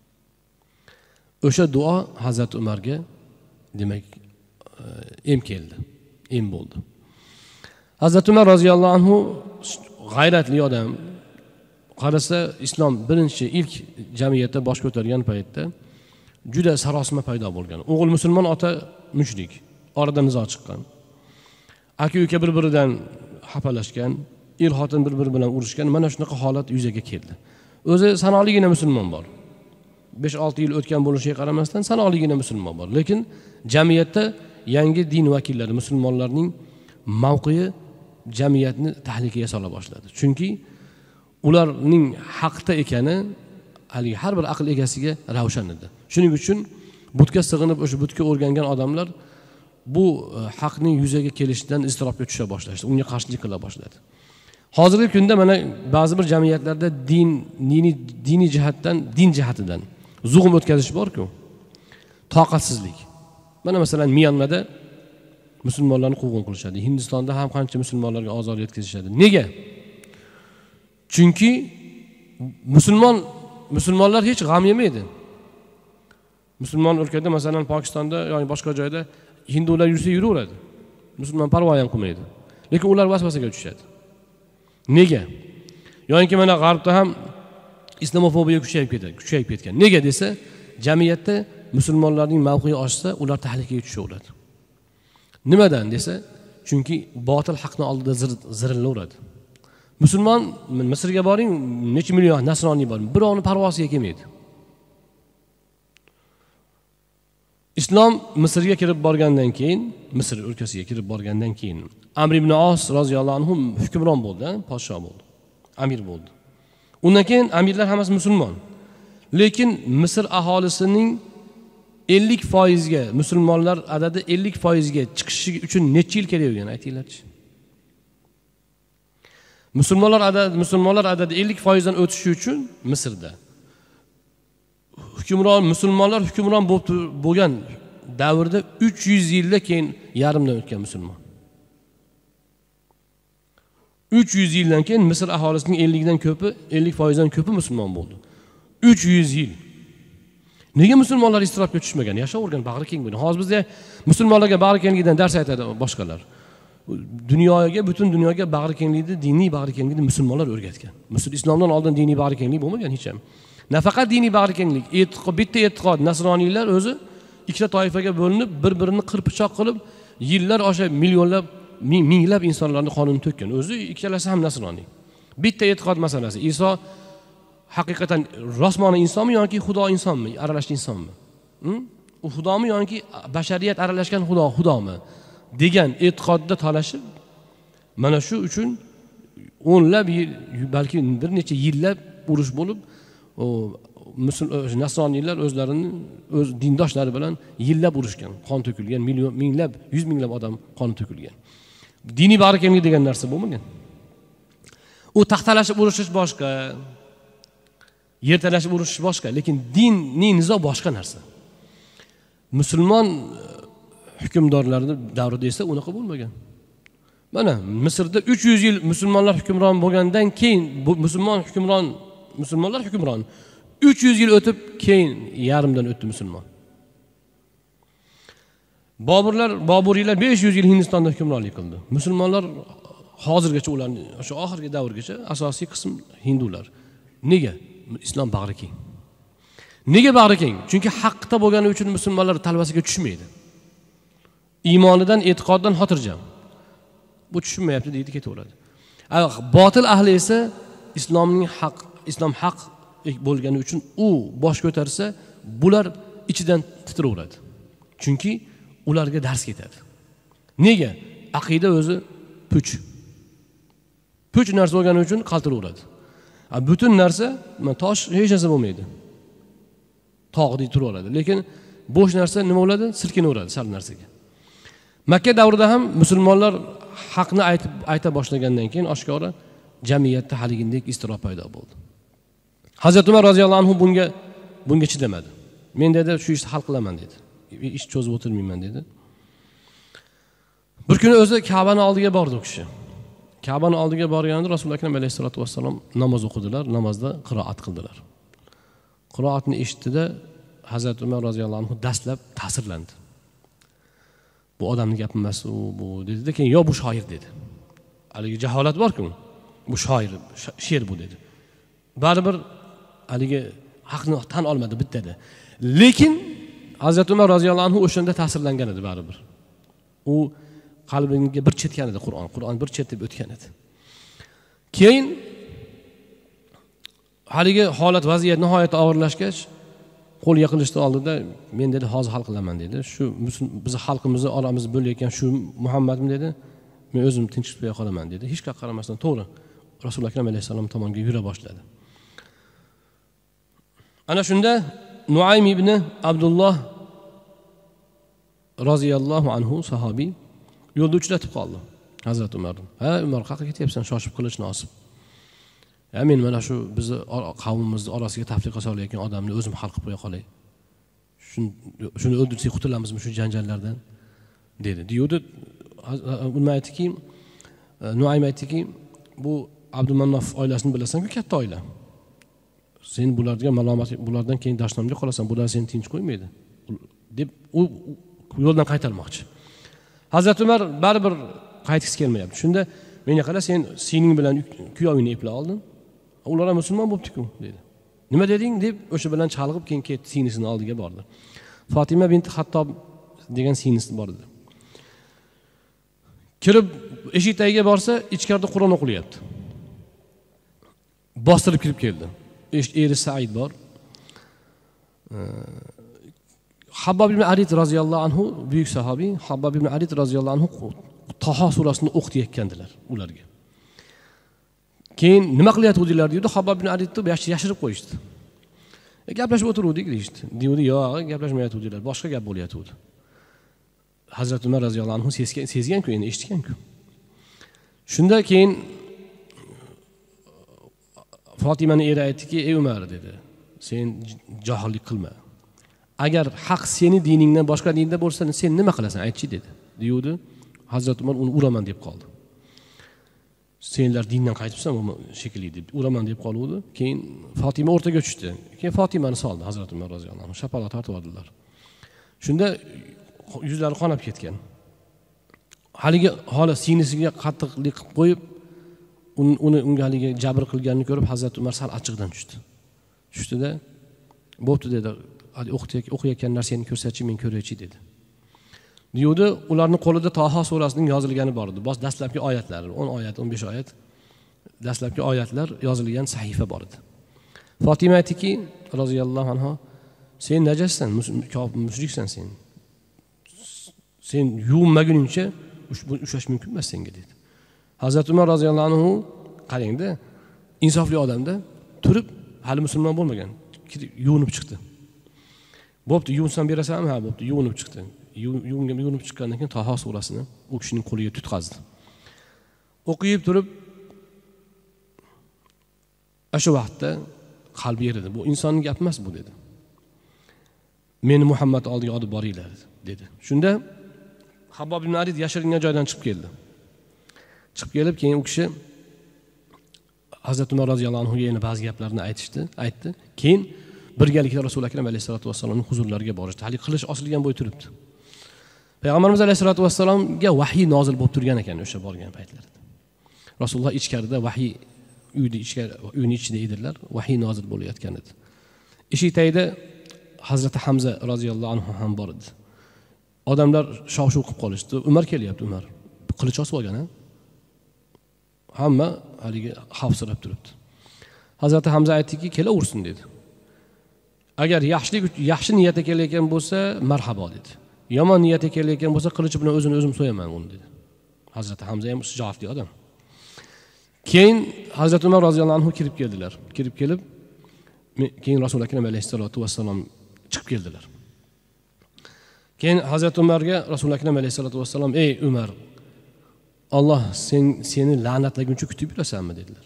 O'sha duo Hazrat Umarga demak em keldi, em bo'ldi. Hazrat Umar roziyallohu anhu g'ayratli odam. Qarasa islom birinchi ilk jamiyatda bosh ko'targan paytda juda sarosima paydo bo'lgan. O'g'il musulmon, ota mushrik. Orada nizo chiqqan. Aka-uka bir-biridan xafalashgan, er-xotin bir-biri bilan urushgan. Mana shunaqa holat yuzaga keldi. O'zi sanoqligina musulmon bor. 5-6 yil o'tgan bo'lishiga qaramasdan sanoqligina musulmon bor. Lekin jamiyatda yangi din vakillari, musulmonlarning mavqei jamiyatni tahlikaga sola boshladi. Chunki ularning haqda ekani haligi har bir aql egasiga ravshan edi. Shuning uchun butga sig'inib o'sha butga o'rgangan odamlar bu haqning yuzaga kelishidan iztirobga tusha boshlashdi, unga qarshilik qila boshladi. Hozirgi kunda mana ba'zi bir jamiyatlarda diniy jihatdan, din jihatidan zug'um o'tkazish bor-ku. Toqatsizlik. Mana masalan Myanmada musulmonlarni quvg'in qilishadi. Hindistonda ham qancha musulmonlarga ozor yetkazishadi. Nega? Chunki musulmonlar hech g'am yemaydi. Musulmon o'lkada, masalan Pokistonda yoki boshqa joyda hindular yursa yuraveradi. Musulmon parvo ham qilmaydi. Lekin ular vasvasaga tushadi. Nega? Yoki mana g'arbda ham islamofobiya kuchayib ketgan. Nega desa, jamiyatda musulmonlarning mavqei oshsa, ular tahlikaga tushaveradi. Nimadan desa, chunki botil haqning oldida zirillaveradi. Musulmon Misrga boring, necha million nasroniy bor, birovni parvosiga kelmaydi. Islom Misrga kirib borgandan keyin, Misr o'lkasiga kirib borgandan keyin Amr ibn Os roziyallohu anhu hukmron bo'ldi, podshoh bo'ldi, amir bo'ldi. Undan keyin amirlar hammasi musulmon. Lekin Misr aholisining 50%ga, musulmonlar adadi 50%ga chiqishi uchun necha yil kerak bo'lgan, aytinglarchi. Musulmonlar adadi 50%dan o'tishi uchun Misrda musulmonlar hukmron bo'lgan davrda 300 yilda keyin yarımdan o'tgan musulmon. 300 yildan keyin Misr aholisining 50%dan ko'pi musulmon bo'ldi. 300 yil. Nega musulmonlar istirofga tushmagan? Yashavergan, bag'ri keng bo'lgan. Hozir bizda musulmonlarga bag'ri kengligidan dars aytadi boshqalar. Butun dunyoga bag'ri kenglikni, diniy bag'ri kenglikni musulmonlar o'rgatgan. Islomdan oldin diniy bag'ri kenglik bo'lmagan hech ham. Nafaqat diniy bag'ri kenglik, bitta e'tiqod, nasroniylar o'zi ikkita toifaga bo'linib, bir-birini qirpichoq qilib, yillar osha millionlab, minglab insonlarni qonini to'kkan. O'zi ikkalasi ham nasroniy. Bitta e'tiqod masalasi. Iso haqiqatan rosmona insonmi yoki xudo insonmi, aralashgan insonmi? U xudomi yoki bashariyat aralashgan xudomi degan e'tiqodda talashib, mana shu uchun o'nlab yil, balki bir necha yillab urush bo'lib, nasroniylar o'z dindoshlari bilan yillab urushgan, qon to'kilgan, minglab, 100 minglab odam qoni to'kilgan. Diniy bag'rikenglik degan narsa bo'lmagan. U taxtalashib urushish boshqa, yer talashib urushish boshqa, lekin diniy nizo boshqa narsa. Musulmon hukmdorlarning davrida esa unaqa bo'lmagan. Mana Misrda 300 yil musulmonlar hukmron bo'lgandan keyin musulmonlar hukmron 300 yil o'tib keyin yarımdan o'tdi musulmon. Boburiylar 500 yil Hindistonda hukmronlik qildi. Musulmonlar hozirgacha ularning shu oxirgi davrgacha asosiy qism hindular. Nega? Islom bag'ri keng. Nega bag'ri keng? Chunki haqda bo'lgani uchun musulmonlar talvasiga tushmaydi. Iymonidan, e'tiqoddan xotirjam. Bu tushunmayapti deydi, ketaveradi. Botil ahli esa islom haq bo'lgani uchun u bosh ko'tarsa, bular ichidan titraveradi. Chunki ularga dars ketadi. Nega? Aqida o'zi puch narsa bo'lgani uchun qaltiraveradi. Butun narsa, tosh hech narsa bo'lmaydi. Tog'dek turaveradi. Lekin bo'sh narsa nima bo'ladi? Silkinaveradi sal narsaga. Makka davrida ham musulmonlar haqni ayta boshlagandan keyin oshkora jamiyatda haligindek iztirob paydo bo'ldi. Hazrat Umar roziyallohu anhu bunga chidamadi. Men dedi, shu ishni hal qilaman dedi. Ish cho'zib o'tirmayman dedi. Bir kuni o'zi Ka'bani oldiga bordi u kishi. Ka'bani oldiga borganida Rasululloh akram alayhisolatu vassalom namoz o'qidilar, namozda qiroat qildilar. Qiroatni eshitdi-da, Hazrat Umar roziyallohu anhu dastlab ta'sirlandi. Bu odamning gapi emas bu dedi. Keyin yo bu shoir dedi. Haligi jaholat bor-ku, bu she'r bu dedi. Baribir haligi haqni tan olmadi bittada. Lekin Hazrat Umar roziyallohu anhu o'shanda ta'sirlangan edi baribir. U qalbiga bir chetgan edi Qur'on bir chet deb o'tgan edi. Keyin haligi holat, vaziyat nihoyatda og'irlashgach, qo'l yiqilishni oldida men dedi, hozir hal qilaman dedi. Shu biz xalqimizni oramizni bo'layotgan shu Muhammadmi dedi, men o'zim tinchib qo'ya qolaman dedi. Hech qanaqa qaramasdan to'g'ri Rasululloh akram alayhisalom tomonga yura boshladi. Ana shunda Nuaym ibn Abdulloh roziyallohu anhu sahobiy yo'lda uchratib qoldi Hazrat Umarni. Umar, qayerga ketyapsan? Shoshib qilichni osib. Men mana shu bizni qavmimizni orasiga tafriqa solayotgan odamni o'zim hal qilib qo'ya qolay. Shuni o'ldirsak qutulamizmi shu janjallardan? dedi. Deydi, Nuaym aytdiki, bu Abdumanof oilasini bilasan-ku, katta oila. Sen bulardan keyin dashnomga qolasan, bular seni tinch qo'ymaydi deb u yo'ldan qaytarmoqchi. Hazrat Umar baribir qaytgisi kelmayapti. Shunda menga qara, sen sening bilan kuyovingni eplab oldin. Ular ham musulmon bo'libdi-ku dedi. Nima deding deb o'sha bilan chalg'ib keyin ketdi, singlisining oldiga bordi. Fatima binti Hattob degan singlisi bor edi. Kirib eshik tagiga borsa, ichkarida Qur'on o'qilyapti. Bostirib kirib keldi. Eri Said bor. Habbob ibn Arid roziyallohu anhu, buyuk sahobiy, Habbob ibn Arid roziyallohu anhu Taho surasini o'qitayotgandilar ularga. Keyin nima qilyapti o'zinglar dedi, Habbob ibn Aridni yashirib qo'yishdi. Gaplashib o'tiruvdik deyishdi. Deydi, yo'q, gaplashmayotgandilar. Boshqa gap bo'layotdi. Hazrat Umar roziyallohu anhu sezgan-ku, endi eshitgan-ku. Shunda keyin Fotimaning eri aytdiki, "Ey Umar," dedi, "sen johillik qilma. Agar haq seni diningdan boshqa dinda bo'lsa, sen nima qilasan? Aytchi," dedi. Deydi, Hazrat Umar uni uraman deb qoldi. Senlar dindan qaytibsan shekilli deb uraman deb qoluvdi. Keyin Fatima o'rtaga tushdi. Keyin Fatimani soldi Hazrat Umar roziyallohu anhu. Shapaloq tortib oldilar. Shunda yuzlari qonab ketgan. Haligi holat singlisiga qattiqlik qilib qo'yib, unga haligi jabr qilganini ko'rib Hazrat Umar sal achchiqdan tushdi. Tushdida, "Bo'pti," dedi. "Hali o'qiyotgan narsani ko'rsatchi, men ko'raychi," dedi. Deydi, ularning qo'lida Toha surasining yozilgani bor edi. Dastlabki oyatlar, 10 oyat, 15 oyat dastlabki oyatlar yozilgan sahifa bor edi. Fatima aytdiki, roziyallohu anha, "Sen najassan, mushriksan sen. Sen yuvinmaguningcha ushlash mumkin emas senga," dedi. Hazrat Umar roziyallohu anhu qarangda, insofli odamda turib, hali musulmon bo'lmagan, yuvinib chiqdi. "Bo'pti, yuvinsam berasanmi?" "Ha, bo'pti," yuvinib chiqdi. Yuvinib chiqqandan keyin Toha surasini u kishining qo'liga tutqazdi. O'qib turib, o'sha vaqtda qalbi eridi. "Bu insonning gapi emas bu," dedi. "Meni Muhammad oldiga olib boringlar," dedi. Shunda Habbob ibn Arid yashiringan joydan chiqib keldi. Chiqib kelib, keyin u kishi Hazrat Umar roziyallohu anhuga yana ba'zi gaplarni aytdi. Keyin birgalikda Rasul akram alayhisolatu vassalomning huzurlariga borishdi. Hali qilich osilgan bo'y turibdi. Payg'ambarimiz alayhisolatu vassalomga vahiy nozil bo'lib turgan ekan o'sha borgan paytlarida. Rasululloh ichkarida vahiy uyning ichida edilar, vahiy nozil bo'layotgan edi. Eshik tagida Hazrat Hamza roziyallohu anhu ham bor edi. Odamlar shov-shuv qilib qolishdi. Umar kelyapti, Umar. Qilich osib olgan, ha? Hamma haligi xavfsirab turibdi. Hazrat Hamza aytdiki, "Kelaversin," dedi. "Agar yaxshi niyatda kelayotgan bo'lsa, marhabo," dedi. "Yomon niyatda kelayotgan bo'lsa, qilich bilan o'zim so'yaman uni," dedi. Hazrat Hamza ham shijoatli odam. Keyin Hazrat Umar roziyallohu anhu kirib keldilar. Kirib kelib, keyin Rasul akram alayhisolatu vassalom chiqib keldilar. Keyin Hazrat Umarga Rasul akram alayhisolatu vassalom, "Ey Umar, Alloh seni la'natlaguncha kutib yurasanmi?" dedilar.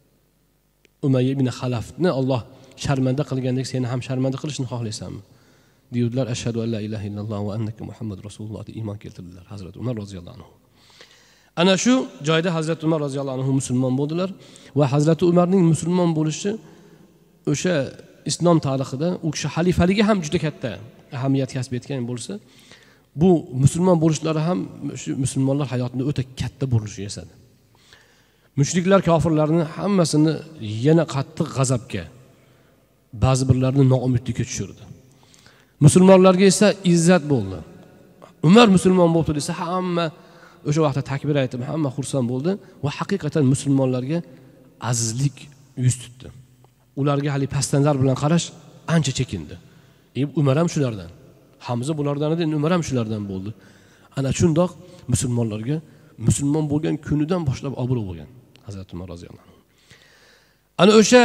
Umayya ibn Xalafni Alloh sharmanda qilgandek seni ham sharmanda qilishni xohlaysanmi? Deydilar, "Ashhadu an la ilaha illalloh va annaka Muhammad rasululloh" deb iymon keltirdilar Hazrat Umar roziyallohu anhu. Ana shu joyda Hazrat Umar roziyallohu anhu musulmon bo'ldilar va Hazrat Umarning musulmon bo'lishi o'sha islom tarixida u kishi xalifaligi ham juda katta ahamiyat kasb etgan bo'lsa, bu musulmon bo'lishlari ham shu musulmonlar hayotida o'ta katta burilish yasadi. Mushriklar, kofirlarning hammasini yana qattiq g'azabga, ba'zi birlarini noumidlikka tushirdi. Musulmonlarga esa izzat bo'ldi. Umar musulmon bo'ldi desa, hamma o'sha vaqtda takbir aytib, hamma xursand bo'ldi va haqiqatan musulmonlarga azizlik yuz tutdi. Ularga hali pastandar bilan qarash ancha chekindi. Umar ham shulardan. Hamza bulardan edi, Umar ham shulardan bo'ldi. Ana shundoq musulmonlarga musulmon bo'lgan kunidan boshlab obro' bo'lgan Hazrat Umar roziyallohu anhu. Ana o'sha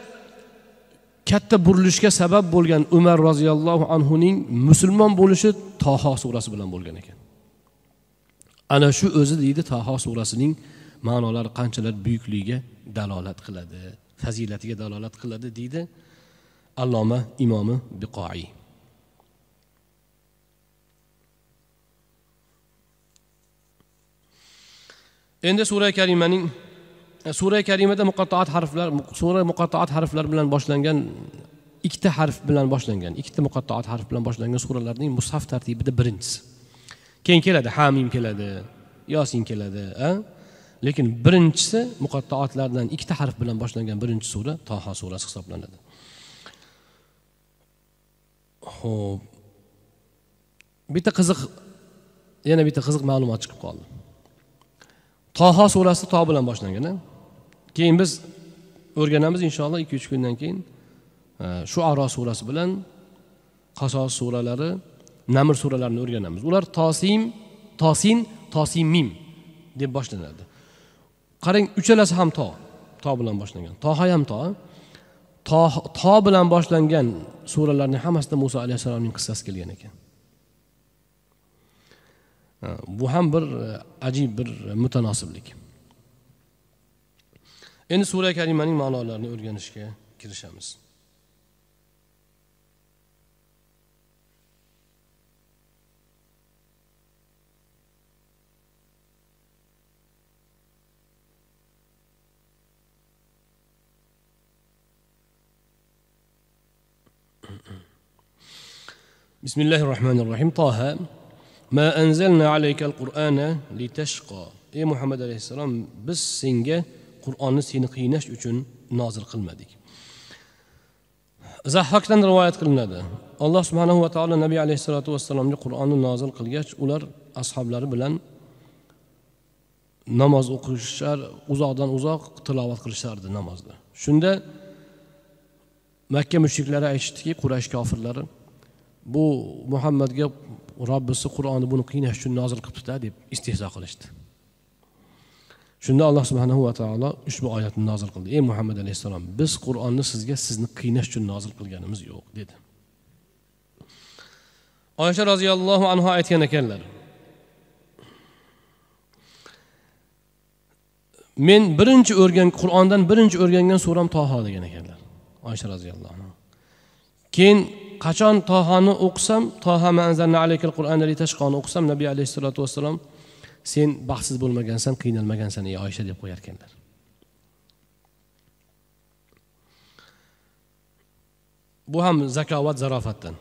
katta burilishga sabab bo'lgan Umar roziyallohu anhuning musulmon bo'lishi Toha surasi bilan bo'lgan ekan. Ana shu o'zi deydi Toha surasining ma'nolari qanchalar buyukligiga dalolat qiladi, fazilatiga dalolat qiladi deydi Alloma imomi Biqoi. Endi Sura Karimada muqattaat harflar bilan boshlangan, ikkita harf bilan boshlangan, ikkita muqattaat harf bilan boshlangan suralarning mushaf tartibida birinchisi. Keyin keladi Hamim keladi, Yosin keladi, lekin birinchisi muqattaatlardan ikkita harf bilan boshlangan birinchi sura Toha surasi hisoblanadi. Xo'p. Yana bitta qiziq ma'lumot chiqib qoldi. Toha surasi to bilan boshlangan. Keyin biz o'rganamiz inshaalloh 2-3 kundan keyin Shu'ara surasi bilan Qasos suralari, Namr suralarini o'rganamiz. Ular Tosin, Mim deb boshlanadi. Qarang, uchalasi ham to bilan boshlangan. Toha ham to. to bilan boshlangan suralarning hammasida Musa alayhissalomning qissasi kelgan ekan. Bu ham bir ajib bir mutanosiblik. Endi sura karimaning ma'nolarini o'rganishga kirishamiz. Bismillahirrahmanirrahim. Taha ma anzalna alayka al-Qur'ana litashqa. Ey Muhammad alayhissalom, biz senga Qur'onni seni qiynash uchun nozil qilmadik. Zahhokdan rivoyat qilinadi. Alloh subhanahu va taolo Nabiy alayhisolatu vassalomga Qur'onni nozil qilgach, ular ashablari bilan namoz o'qishar, uzoqdan uzoq tilovat qilishardi namozda. Shunda Makka mushriklari aytishdiki, Quraysh kofirlari, bu Muhammadga Robbisi Qur'onni buni qiynash uchun nozil qilibdi-da deb istehzo qilishdi. Shunda Alloh subhanahu va taolo ushbu oyatni nozil qildi. Ey Muhammad alayhissalom, biz Qur'onni sizga sizni qiynash uchun nozil qilganimiz yo'q dedi. Oysha roziyallohu anha aytgan ekanlar. Men Qur'ondan birinchi o'rgangan suram Toha degan ekanlar. Oysha roziyallohu anha. Keyin qachon Tohani o'qisam, Toha ma anzalna alaykal Qur'ana litashqani o'qisam, Nabiy alayhisolatu vassalom sen baxtsiz bo'lmagansan, qiynalmagansan ey Oysha deb qo'yar ekanlar. Bu ham zakovat, zarofatdan.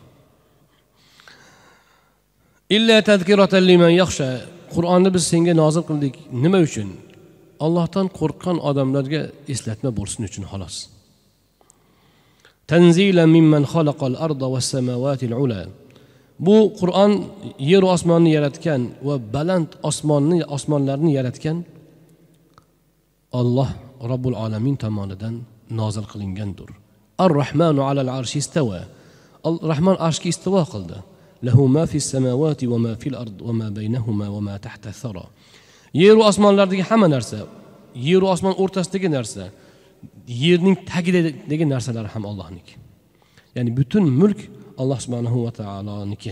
Illa tadhkiratan liman yakhsha. Qur'onni biz senga nozil qildik. Nima uchun? Allohdan qo'rqqan odamlarga eslatma bo'lsin uchun xolos. Tanzilan mimman khalaqal arda was samawati al-ula. Bu Qur'on yer osmonni yaratgan va baland osmonlarni yaratgan Alloh Robbul alamin tomonidan nozil qilingandir. Ar-Rahmanu alal arshi istawa. Rahman arshga istivo qildi. Lahu ma fis samawati va ma fil ard va ma baynahuma va ma tahta thara. Yer va osmonlardagi hamma narsa, yer va osmon o'rtasidagi narsa, yerning tagidagi narsalar ham Allohniki. Ya'ni butun mulk Alloh subhanahu va taoloniki.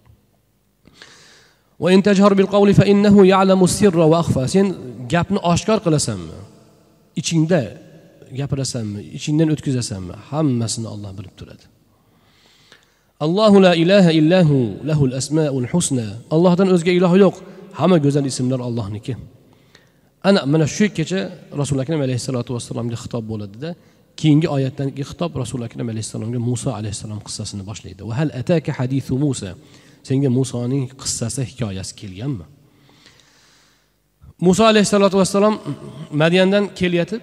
Va in tajhar bil qawli fa innahu ya'lamu sirra va akhfa. Sen gapni oshkor qilasanmi? Ichingda gapirasanmi? Ichingdan o'tkazasanmi? Hammasini Alloh bilib turadi. Allohu la ilaha illahu lahul asmaul husna. Allohdan o'zga iloh yo'q. Hamma go'zal ismlar Allohniki. Mana shu kecha Rasul akram alayhisolatu vassalomga xitob bo'ladi-da, keyingi oyatdagi xitob Rasul akram alayhisalomga Musa alayhisalom qissasini boshlaydi. Va hal ataka hadithu Musa. Senga Musoning qissasi, hikoyasi kelganmi? Musa alayhisolatu vassalom Madyandan kelyapti.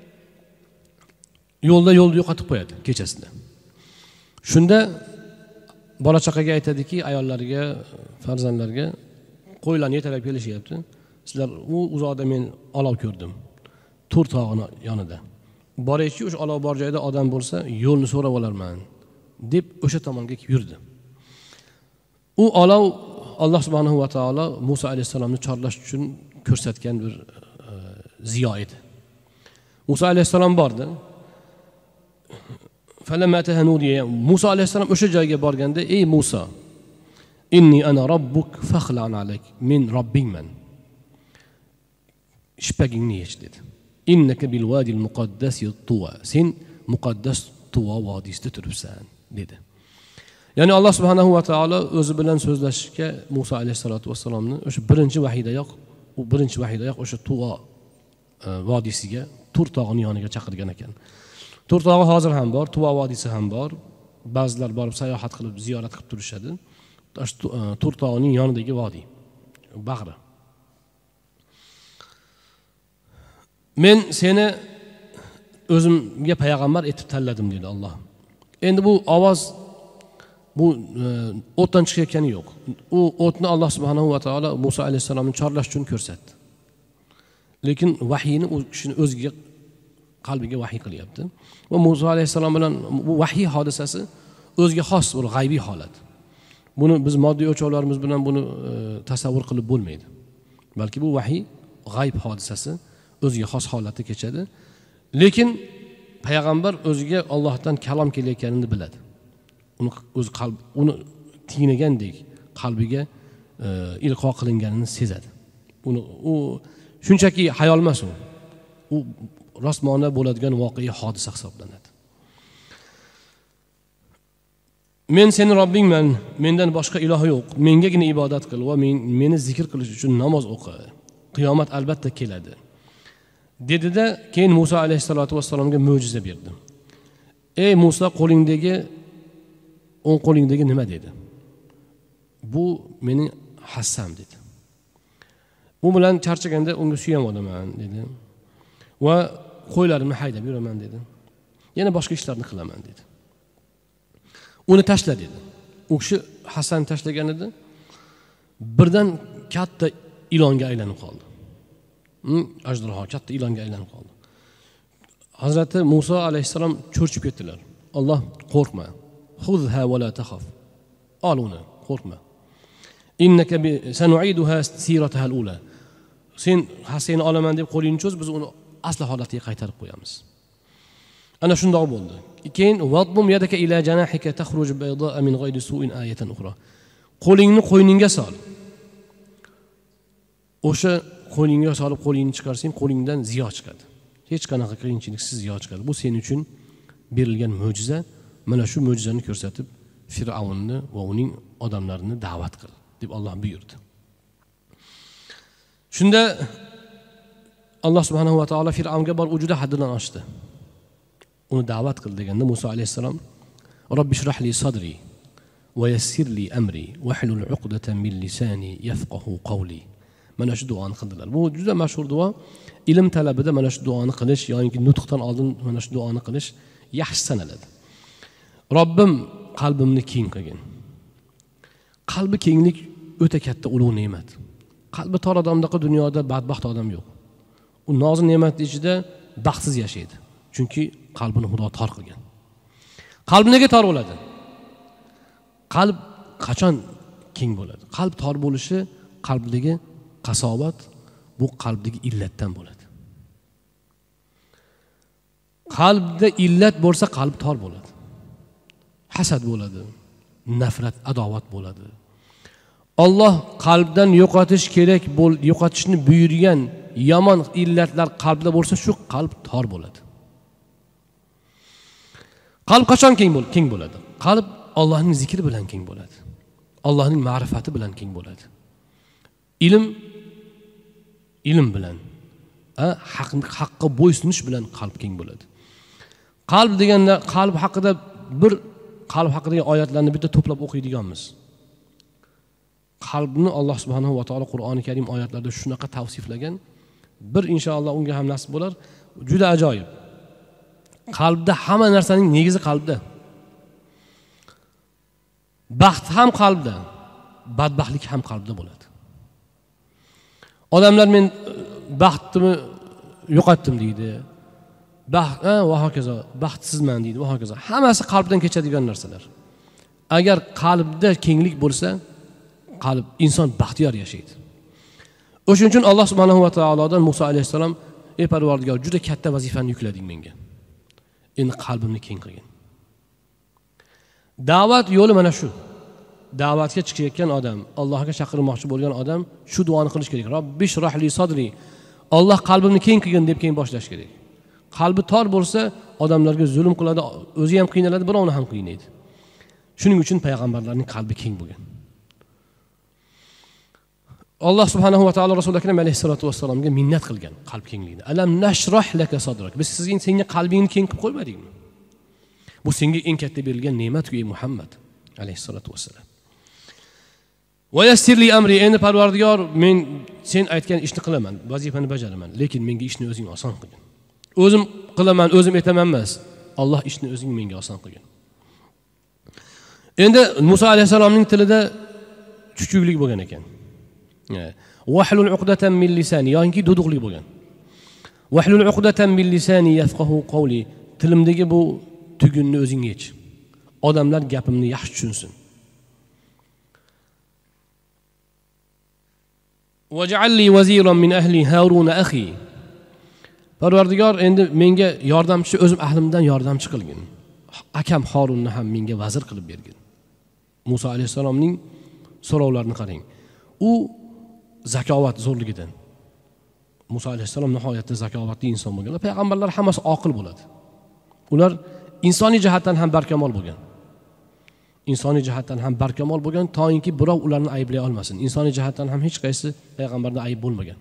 Yo'lda yo'qotib qo'yadi kechasida. Shunda bola chaqaga aytadiki, ayollariga, farzandlarga qo'ylarni yetalab kelishyapti. Sizlar uzoqda men olov ko'rdim. Tur tog'ini yonida. Boraychi, o'sha olov bor joyda odam bo'lsa, yo'lni so'rab olarman deb o'sha tomonga yurdi. U olov Alloh subhanahu va taolo Musa alayhisalomni chorlash uchun ko'rsatgan bir ziyo edi. Musa alayhisalom bordi. Musa alayhisalom o'sha joyga borganda, ey Musa, inni ana robbuk fakhlan alayk. Men Robbingman. Shpagingni yech dedi. Innaka bil vadil muqaddas Tuva. Sen muqaddas Tuva vodiyasida turibsan dedi. Ya'ni Alloh subhanahu va taolo o'zi bilan so'zlashishga Musa alayhisolatu vassalomni o'sha birinchi vahiydayoq o'sha Tuva vodiysiga, Tur tog'ining yoniga chaqirgan ekan. Tur tog'i hozir ham bor, Tuva vodiysi ham bor. Ba'zilar borib sayohat qilib, ziyorat qilib turishadi. Tur tog'ining yonidagi vodiy, bag'ri. Men seni o'zimga payg'ambar etib tanladim dedi Alloh. Endi bu ovoz bu o'tdan chiqayotgani yo'q. U o'tni Alloh subhanahu va taolo Musa alayhisalomni chorlash uchun ko'rsatdi. Lekin vahiyni u kishini o'ziga qalbiga vahiy qilyapti. Va Musa alayhisalom bilan bu vahiy hodisasi o'ziga xos bir g'aybiy holat. Buni biz moddiy o'lchovlarimiz bilan buni tasavvur qilib bo'lmaydi. Balki bu vahiy g'ayb hodisasi o'ziga xos holatda kechadi. Lekin payg'ambar o'ziga Allohdan kalom kelayotganini biladi. Uni tinglagandek qalbiga ilqo qilinganini sezadi. U shunchaki xayol emas u rostmona bo'ladigan voqea hodisa hisoblanadi. Men seni Robbingman, mendan boshqa iloh yo'q. Mengagina ibodat qil va meni zikr qilish uchun namoz o'qi. Qiyomat albatta keladi. Dedida keyin Musa alayhisolatu vassalomga mo'jiza berdi. Ey Musa, o'ng qo'lingdagi nima dedi? Bu mening hassam dedi. Bu bilan charchaganda unga suyam olaman dedi. Va qo'ylarimni haydab yuraman dedi. Yana boshqa ishlarni qilaman dedi. Uni tashla dedi. U kishi Hasan tashlagan edi. Birdan katta ilonga aylanib qoldi. Ajdarho katta ilonga aylanib qoldi. Hazrati Musa alayhisalom cho'rchib ketdilar. Alloh, qo'rqma. Xuzha va la taxaf. Ol uni, qo'rqma. Innaka sanu'iduha sirataha al-ula. Sen Hasanni olaman deb qo'lingni cho'z, biz uni asli holatiga qaytarib qo'yamiz. Ana shundoq bo'ldi. Keyin wadbum yadaka ila janahika takhruj bayda'a min ghayri su'in ayatan ukhra. Qo'lingni qo'yningga sol. O'sha qo'lingga solib qo'lingni chiqarsang, qo'lingdan ziyo chiqadi. Hech qanaqa qiyinchiliksiz ziyo chiqadi. Bu sen uchun berilgan mo'jiza. Mana shu mo'jizani ko'rsatib Fir'avnni va uning odamlarini da'vat qil deb Alloh buyurdi. Shunda Alloh subhanahu va taolo Fir'avnga bor juda haddidan oshdi. Uni da'vat qil deganda Musa alayhisalom Robbi shrah li sadri va yassir li amri va hlul 'uqdatan min lisani yafqahu qawli. Mana shu duoni qildilar. Bu juda mashhur duo. Ilm talabida mana shu duoni qilish yoki nutqdan oldin mana shu duoni qilish yaxshi sanaladi. Robbim qalbimni keng qilgin. Qalbi kenglik o'ta katta ulug' ne'mat. Qalbi tor odamdaqa dunyoda badbaxt odam yo'q. U noz ne'mat ichida baxtsiz yashaydi. Chunki qalbini Xudo tor qilgan. Qalb nega tor bo'ladi? Qalb qachon keng bo'ladi? Qalb tor bo'lishi qalbdagi qasobat, bu qalbdagi illatdan bo'ladi. Qalbda illat bo'lsa qalb tor bo'ladi. Hasad bo'ladi, nafrat, adovat bo'ladi. Alloh qalbdan yo'qotish kerak yo'qotishni buyurgan yomon illatlar qalbda bo'lsa, shu qalb tor bo'ladi. Qalb qachon keng bo'ladi? Qalb Allohning zikri bilan keng bo'ladi. Allohning ma'rifati bilan keng bo'ladi. Ilm bilan, haqqa bo'ysunish bilan qalb keng bo'ladi. Qalb deganda qalb haqidagi oyatlarni bitta to'plab o'qiydiganmiz. Qalbni Alloh subhanahu va taolo Qur'oni Karim oyatlarida shunaqa tavsiflagan. Bir inshaalloh unga ham nasib bo'lar. Juda ajoyib. Qalbda hamma narsaning negizi qalbda. Baxt ham qalbda, badbaxtlik ham qalbda bo'ladi. Odamlar men baxtimni yo'qotdim deydi. Va hokazo, baxtsizman deydi va hokazo. Hammasi qalbdan kechadigan narsalar. Agar qalbda kenglik bo'lsa, qalb inson baxtiyor yashaydi. O'shuning uchun Alloh subhanahu va taolodan Musa alayhisalom, ey Parvardigor, juda katta vazifani yuklading menga. Endi qalbimni keng qilgin. Da'vat yo'li mana shu. Da'vatga chiqayotgan odam, Allohga chaqirmoqchi bo'lgan odam shu duoni qilish kerak. Robbi shrah li sadri. Alloh qalbimni keng qilgin deb keyin boshlash kerak. Qalbi tor bo'lsa, odamlarga zulm qiladi, o'zi ham qiynaladi, birovni ham qiynaydi. Shuning uchun payg'ambarlarning qalbi keng bo'lgan. Alloh subhanahu va taolo Rasul akram alayhisolatu vassalomga minnat qilgan qalb kengligini. Alam nashrah laka sadrak. Biz senga qalbingni keng qilib qo'ymadikmi? Bu senga eng katta berilgan ne'mat-ku ey Muhammad alayhisolatu vassalam. Va yassirli amri. Endi Parvardigor, men sen aytgan ishni qilaman, vazifani bajaraman, lekin menga ishni o'zing oson qilgin. O'zim qilaman, o'zim etaman emas. Alloh ishni o'zing menga oson qilgin. Endi Musa alayhisalomning tilida chuchuklik bo'lgan ekan. Wahlul 'uqdatan min lisani, yoki duduqlik bo'lgan. Wahlul 'uqdatan min lisani yafqahu qawli. Tilimdagi bu tugunni o'zing yech. Odamlar gapimni yaxshi tushunsin. Waj'al li waziran min ahli Harun akhi. Parvardigor endi menga yordamchi, o'zim ahlimdan yordamchi qilgin. Akam Harunni ham menga vazir qilib bergin. Musa alayhisalomning so'rovlarini qarang. U zakovat zo'rligidan. Musa alayhisalom nihoyatda zakovatli inson bo'lgan. Payg'ambarlar hammasi oqil bo'ladi. Ular insoniy jihatdan ham barkamol bo'lgan. Insoniy jihatdan ham barkamol bo'lgan, to'yinki birov ularni ayblay olmasin. Insoniy jihatdan ham hech qaysi payg'ambarda ayb bo'lmagan.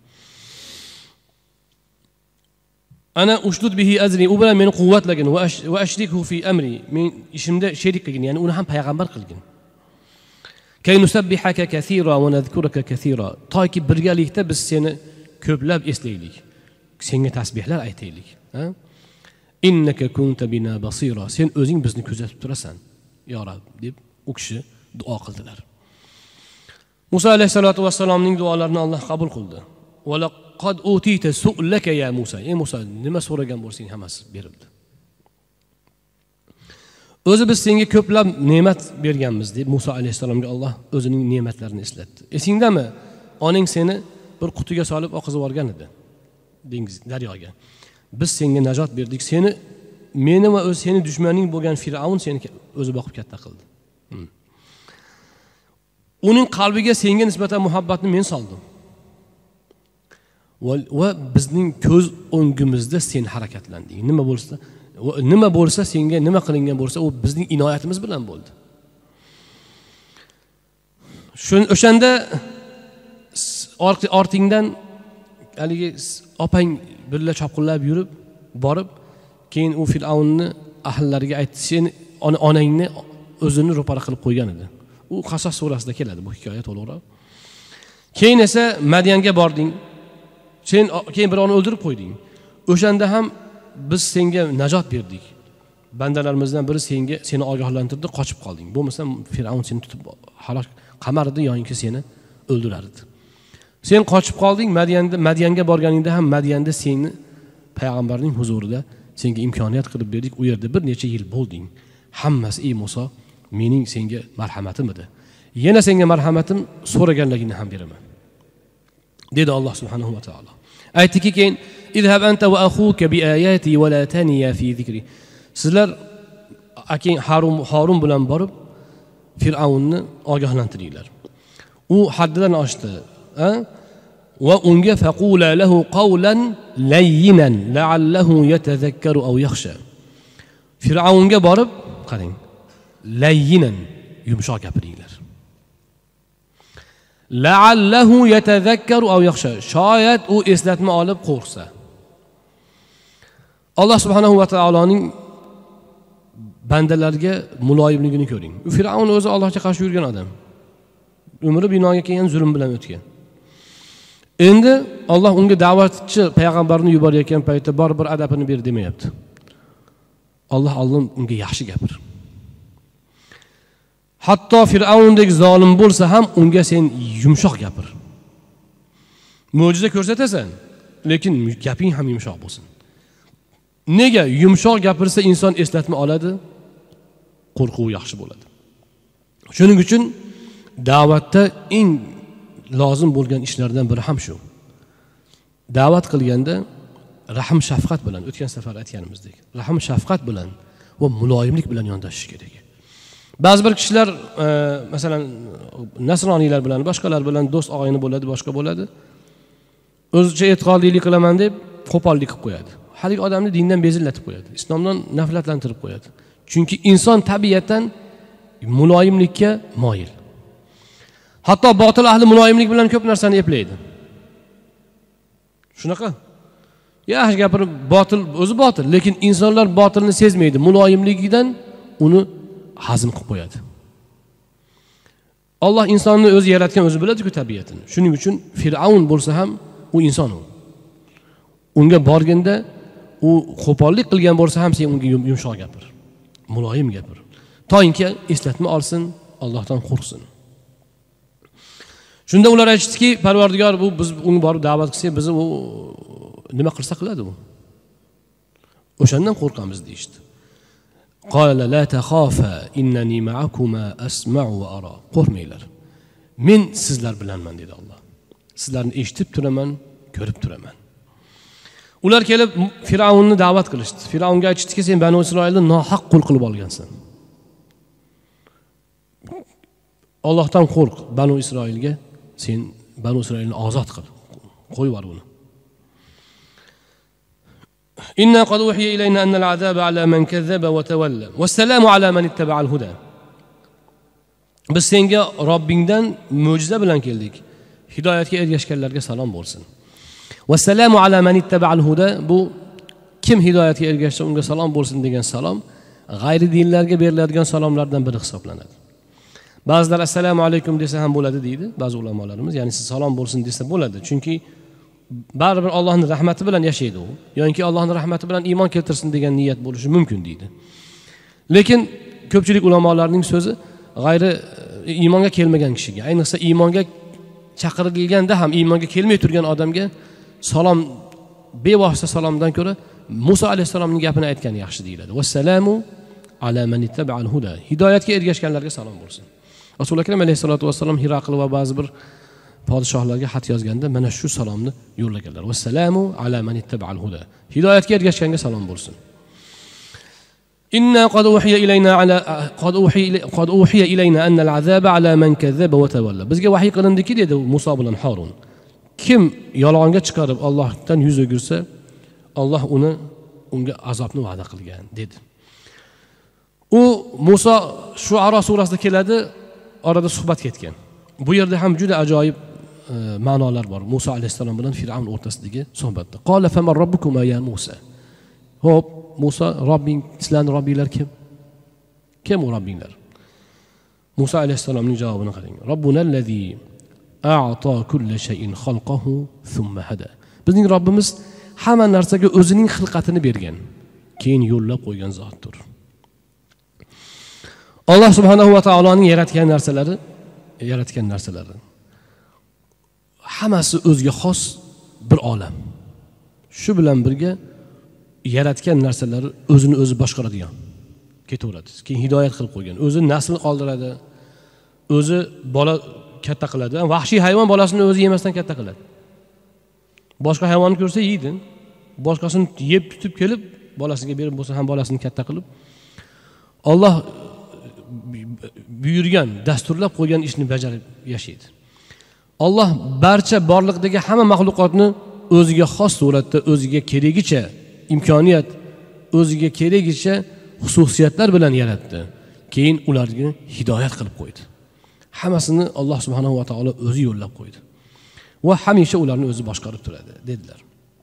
Ana ushdud bihi azri, u bilan meni quvvatlagin va ashrikhu fi amri, men ishimda sherik qilgin, ya'ni uni ham payg'ambar qilgin. Kay nusabbihaka kaseera va nadhkuruka kaseera, to'yki birgalikda biz seni ko'plab eslaylik, senga tasbihlar aytaylik. Innaka kunta bina basira, sen o'zing bizni kuzatib turasan, yo Rob, deb u kishi duo qildilar. Musa alayhisolatu vassalomning duolarini Alloh qabul qildi. Va laqad utita su'laka ya Musa, ey Musa, nima so'ragan bo'lsang hammasi berildi. O'zi biz senga ko'plab ne'mat berganmiz deb Musa alayhisalomga Alloh o'zining ne'matlarini eslatdi. Esingdami? Onang seni bir qutiga solib oqizib yuborgan edi dengiz daryoga. Biz senga najot berdik. Seni, meni va o'z seni dushmaning bo'lgan Fir'avn seni o'zi boqib katta qildi. Uning qalbiga senga nisbatan muhabbatni men soldim. Va bizning ko'z o'ngimizda sen harakatlanding. Nima bo'lsa senga nima qilingan bo'lsa, u bizning inoyatimiz bilan bo'ldi. O'shanda ortingdan haligi opang birga chopqillab yurib, borib, keyin u Fir'avnni ahllariga aytdi, sen onangni o'zini ro'para qilib qo'ygan edi. U Qasos surasida keladi bu hikoya to'liqroq. Keyin esa Madyanga bording. Sen keyin birovni o'ldirib qo'yding. O'shanda ham biz senga najot berdik. Bandalarimizdan biri seni ogohlantirdi, qochib qolding. Bo'lmasa Fir'avn seni tutib halok qamardi yoki seni o'ldirardi. Sen qochib qolding, Madyanga borganingda ham Madyanda seni payg'ambarning huzurida senga imkoniyat qilib berdik. U yerda bir necha yil bo'lding. Hammasi ey Musa, mening senga marhamatim edi. Yana senga marhamatim so'raganligingni ham beraman, dedi Alloh subhanahu va taolo. Aytdiki keyin izhab anta va akhuka bi ayati va la taniya fi zikri. Sizlar akang Harun bilan borib Fir'avnni ogohlantiringlar. U haddidan oshdi. Va unga faqula lahu qawlan layyinan la'allahu yatazakkaru aw yakhsha. Fir'avnga borib, qarang, layyinan, yumshoq gapiringlar. La'allahu yatazakkaru aw yakhsha, shoyat u eslatma olib qo'rqsa. Alloh subhanahu va taoloning bandalarga muloyimligini ko'ring. U Fir'avn o'zi Allohga qarshi yurgan odam. Umri binoga kelgan zulm bilan o'tgan. Endi Alloh unga da'vatchi payg'ambarni yuborayotgan paytda bir adabini ber demayapti. Alloh unga yaxshi gapir. Hatto Fir'avndek zolim bo'lsa ham unga sen yumshoq gapir. Mo'jiza ko'rsatasan, lekin gaping ham yumshoq bo'lsin. Nega? Yumshoq gapirsa inson eslatma oladi, qo'rquv yaxshi bo'ladi. Shuning uchun da'vatda eng lozim bo'lgan ishlardan biri ham shu. Da'vat qilganda rahm shafqat bilan, o'tgan safar aytganimizdek, rahm shafqat bilan va muloyimlik bilan yondashish kerak. Ba'zi bir kishilar masalan nasroniylar bilan, boshqalar bilan do'st og'ayni bo'ladi, boshqa bo'ladi. O'zicha e'tiqodiylik qilaman deb qo'pollik qilib qo'yadi. Halik odamni dindan bezillatib qo'yadi, islomdan nafratlantirib qo'yadi. Chunki inson tabiatan muloyimlikka moyil. Hatto botil ahli muloyimlik bilan ko'p narsani eplaydi. Shunaqa. Yaxshi gapirib botil o'zi botil, lekin insonlar botilni sezmaydi. Muloyimligidan uni hazm qilib qo'yadi. Alloh insonni o'zi yaratgan, o'zi biladi-ku tabiatini. Shuning uchun Fir'avn bo'lsa ham u inson u. Unga borganda u qo'pollik qilgan bo'lsa ham sen unga yumshoq gapir, muloyim gapir. To'yinki eslatma olsin, Allohdan qo'rqsin. Shunda ular aytishdiki, Parvardigor, bu biz unga borib da'vat qilsak, bizni u nima qilsa qiladi u. O'shandan qo'rqamiz deydi. Qala la takhafa innani ma'akuma asma'u va ara. Qo'rqmanglar. Men sizlar bilanman dedi Alloh. Sizlarni eshitib turaman, ko'rib turaman. ular kelib Firavunni da'vat qilishdi. Firavunga aytishdiki, sen Banu Isroilni nohaq qul qilib olgansan. Allohdan qo'rq, Banu Isroilga sen Banu Isroilni ozod qil. Qo'yib yubor uni. Inna qad uhiya ilayna anna al-azaba ala man kazzaba wa tawalla. Wassalamu ala man ittaba'a al-huda. Biz senga Robbingdan mo'jiza bilan keldik. Hidoyatga ergashganlarga salom bo'lsin. Wassalamu ala man ittaba'a al-huda. Bu kim hidoyatga ergashsa unga salom bo'lsin degan salom g'ayri dinlarga beriladigan salomlardan biri hisoblanadi. Ba'zilar assalomu alaykum desa ham bo'ladi deydi ba'zi ulamolarimiz. Ya'ni siz salom bo'lsin desa bo'ladi. Chunki baribir Allohning rahmati bilan yashaydi u. Yoki Allohning rahmati bilan iymon keltirsin degan niyat bo'lishi mumkin deydi. Lekin ko'pchilik ulamolarning so'zi g'ayri iymonga kelmagan kishiga, ayniqsa iymonga chaqirilganda ham iymonga kelmay turgan odamga salom, bevosita salomdan ko'ra Musa alayhisolamning gapini aytgan yaxshi deyiladi. Vassalamu ala man ittaba'al huda. Hidoyatga ergashganlarga salom bo'lsin. Rasul akram alayhisolatu vassalam Hiraql va ba'zi bir podshohlarga xat yozganda mana shu salomni yo'llaganlar. Vassalamu ala man ittaba'al huda. Hidoyatga ergashganga salom bo'lsin. Inna qad uhiya ilayna anna al-azaba ala man kazzaba wa tawalla. Bizga vahiy qilindiki dedi Musa bilan Harun. Kim yolg'onga chiqarib Allohdan yuz o'girsa, Alloh unga azobni va'da qilgan dedi. U Musa Shuara surasida keladi, orada suhbat ketgan. Bu yerda ham juda ajoyib ma'nolar bor. Musa alayhisalom bilan Fir'avn o'rtasidagi suhbatda. Qala faman robbukuma ya Musa. Hop, Musa, Robbing, sizlarning robbinglar kim? Kim u robbinglar? Musa alayhisalomning javobini qarang. Robbunal-lazi a'ta kulli shay'in khalqahu thumma hada. Bizning Robbimiz hamma narsaga o'zining xilqatini bergan, keyin yo'llab qo'ygan zotdir. Alloh subhanahu va taoloning yaratgan narsalari hammasi o'ziga xos bir olam. Shu bilan birga yaratgan narsalari o'zini o'zi boshqaradigan ketaveradi. Keyin hidoyat qilib qo'ygan. O'zi nasl qoldiradi. O'zi bola katta qiladi. Vahshiy hayvon bolasini o'zi yemasdan katta qiladi. Boshqa hayvonni ko'rsa yeydi. Boshqasini yeb tutib kelib bolasiga berib bo'lsa ham bolasini katta qilib Alloh buyurgan, dasturlab qo'ygan ishni bajarib yashaydi. Alloh barcha borliqdagi hamma maxluqotni o'ziga xos suratda, o'ziga keragicha imkoniyat, o'ziga keragicha xususiyatlar bilan yaratdi. Keyin ularga hidoyat qilib qo'ydi. Hammasini Alloh subhanahu va taolo o'zi yo'llab qo'ydi. Va hamisha ularni o'zi boshqarib turadi dedilar.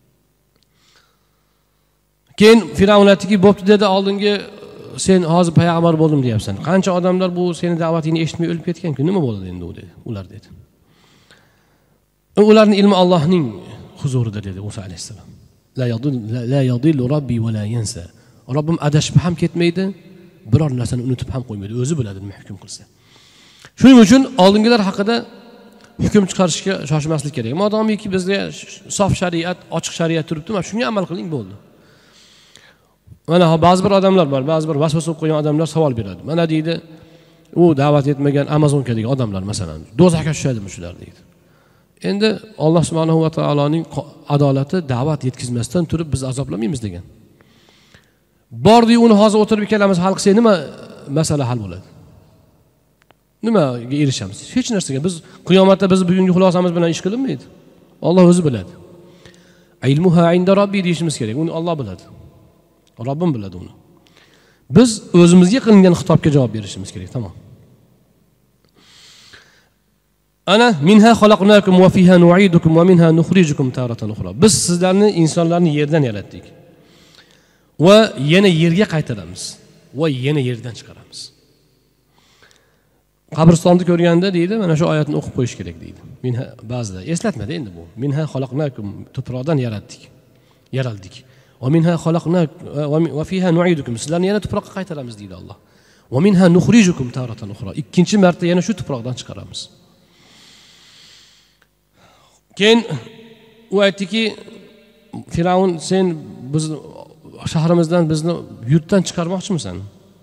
Keyin Firavun aytdiki, "Bo'pti" dedi, "Oldingi sen hozir payg'ambar bo'ldim deyapsan. Qancha odamlar bu seni da'vatingni eshitmay o'lib ketgan-ku, nima bo'ladi endi u?" dedi. Ular dedi. Ularning ilmi Allohning huzurida dedi Musa alayhisalom. La yadillu robbi va la yansa. Robbim adashib ham ketmaydi, biror narsani unutib ham qo'ymaydi. O'zi biladi nima hukm qilsa. Shuning uchun oldingilar haqida hukm chiqarishga shoshmaslik kerak. Modomiki bizga sof shariat, ochiq shariat turibdi, mana shunga amal qiling bo'ldi. Mana ba'zi bir odamlar bor, ba'zi bir vasvasa o'qib qo'ygan odamlar savol beradi. Mana deydi, u da'vat etmagan Amazonkadagi odamlar masalan, do'zaxga tushadimi shular deydi. Endi Alloh subhanahu va taoloning adolati da'vat yetkazmasdan turib biz azoblamaymiz degan. Bordi uni hozir o'tirib ikkalamiz hal qilsak nima masala hal bo'ladi? Nimaga erishamiz? Hech narsaga. Biz qiyomatda biz bugungi xulosamiz bilan ish qilinmaydi. Alloh o'zi biladi. Ilmuha inda robbi deyishimiz kerak. Uni Alloh biladi. Robbim biladi uni. Biz o'zimizga qilingan xitobga javob berishimiz kerak, tamom. Ana minha xalaqnakum va fiha nu'idukum va minha nukhrijukum taratan ukhra. Biz sizlarni insonlarni yerdan yaratdik. Va yana yerga qaytaramiz va yana yerdan chiqaramiz. Qabristonni ko'rganda deydi, mana shu oyatni o'qib qo'yish kerak deydi. Minha ba'zida eslatmadi endi bu. Minha xalaqnakum, tuproqdan yaraldik. Va minha va fiha nu'idukum. Sizlarni yana tuproqqa qaytaramiz deydi Alloh. Va minha nukhrijukum taratan ukhra. Ikkinchi marta yana shu tuproqdan chiqaramiz. Keyin u aytdiki, Firavun, sen biz shahrimizdan bizni yurtdan chiqarmoqchimisan?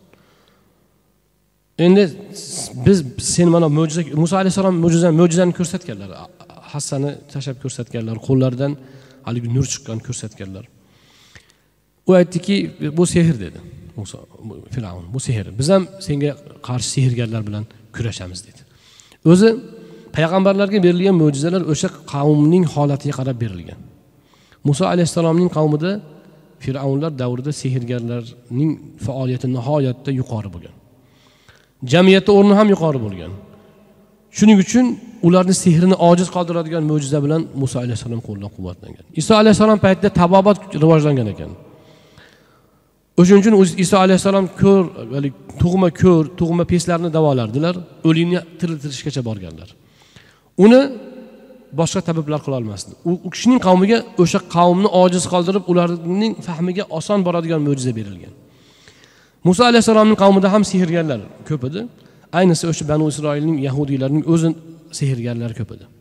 Endi sen mana mo'jiza, Musa alayhisalom mo'jizani ko'rsatganlar. Hassani tashab ko'rsatganlar, qo'llaridan haligi nur chiqqan ko'rsatganlar. U aytdiki, bu sehr dedi. Musa, Firavun, bu sehr. Biz ham senga qarshi sehrgarlar bilan kurashamiz dedi. O'zi payg'ambarlarga berilgan mo'jizalar o'sha qavmning holatiga qarab berilgan. Musa alayhisalomning qavmida Firavunlar davrida sehrgarlarning faoliyati nihoyatda yuqori bo'lgan. Jamiyatda o'rni ham yuqori bo'lgan. Shuning uchun ularni sehrini ojiz qoldiradigan mo'jiza bilan Musa alayhisalom qo'llab-quvvatlangan. Iso alayhisalom paytida tabobat rivojlangan ekan. O'shuning uchun Iso alayhisalom tug'ma peslarni davolardilar, o'likni tiriltirishgacha borganlar. Uni boshqa tabiblar qila olmasdi. U kishining qavmiga o'sha qavmni ojiz qoldirib, ularning fahmiga oson boradigan mo'jiza berilgan. Musa alayhisalomning qavmida ham sehrgarlar ko'p edi. Ayniqsa o'sha Banu Isroilning yahudiylarning o'zi sehrgarlari ko'p edi.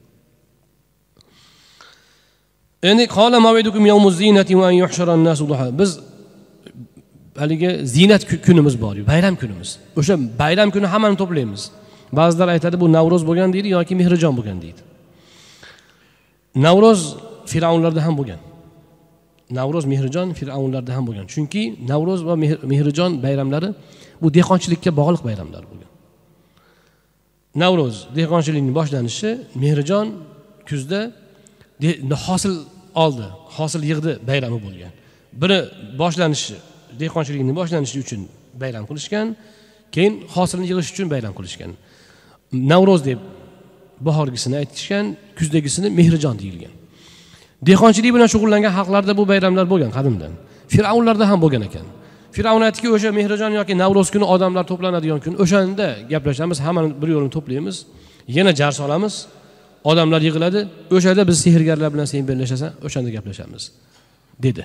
Endi qala mavidukum yawmuz zinati va an yuhshara an-nasu duha. Biz haligi zinat kunimiz bor, bayram kunimiz. O'sha bayram kuni hammani to'playmiz. Ba'zilar aytadi bu Navro'z bo'lgan deydi yoki Mehrijon bo'lgan deydi. Navro'z Firavunlarda ham bo'lgan. Navro'z, Mehrijon Firavunlarda ham bo'lgan. Chunki Navro'z va Mehrijon bayramlari bu dehqonchilikka bog'liq bayramlar bo'lgan. Navro'z dehqonchilikning boshlanishi, Mehrijon kuzda hosil oldi, hosil yig'di bayrami bo'lgan. Biri boshlanishi, dehqonchilikning boshlanishi uchun bayram qilishgan, keyin hosilni yig'ish uchun bayram qilishgan. Navro'z deb bahorgisini aytishgan, kuzdagisini Mehrijon deyilgan. Dehqonchilik bilan shug'ullangan xalqlarda bu bayramlar bo'lgan qadimdan. Firavunlarda ham bo'lgan ekan. Firavun aytdiki, o'sha Mehrijon yoki Navro'z kuni odamlar to'planadigan kun, o'shanda gaplashamiz, hammani bir yo'lini to'playmiz, yana jar solamiz, odamlar yig'iladi, o'shada biz sehrgarlar bilan sen birlashasan, o'shanda gaplashamiz dedi.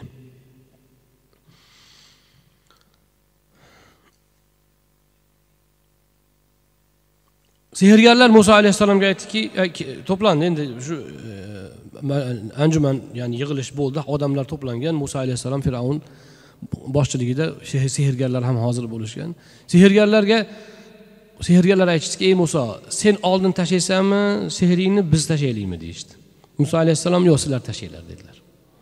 Sehrgarlar Musa alayhisalomga aytdiki, to'plandi, endi shu anjuman, ya'ni yig'ilish bo'ldi, odamlar to'plangan. Musa alayhisalom Firavun boshchiligida sehrgarlar ham hozir bo'lishgan. Sehrgarlar aytishdiki, ey Musa, sen oldin tashlaysanmi, sehringni biz tashlaylikmi deyishdi. Musa alayhisalom yo'q, sizlar tashlanglar dedilar.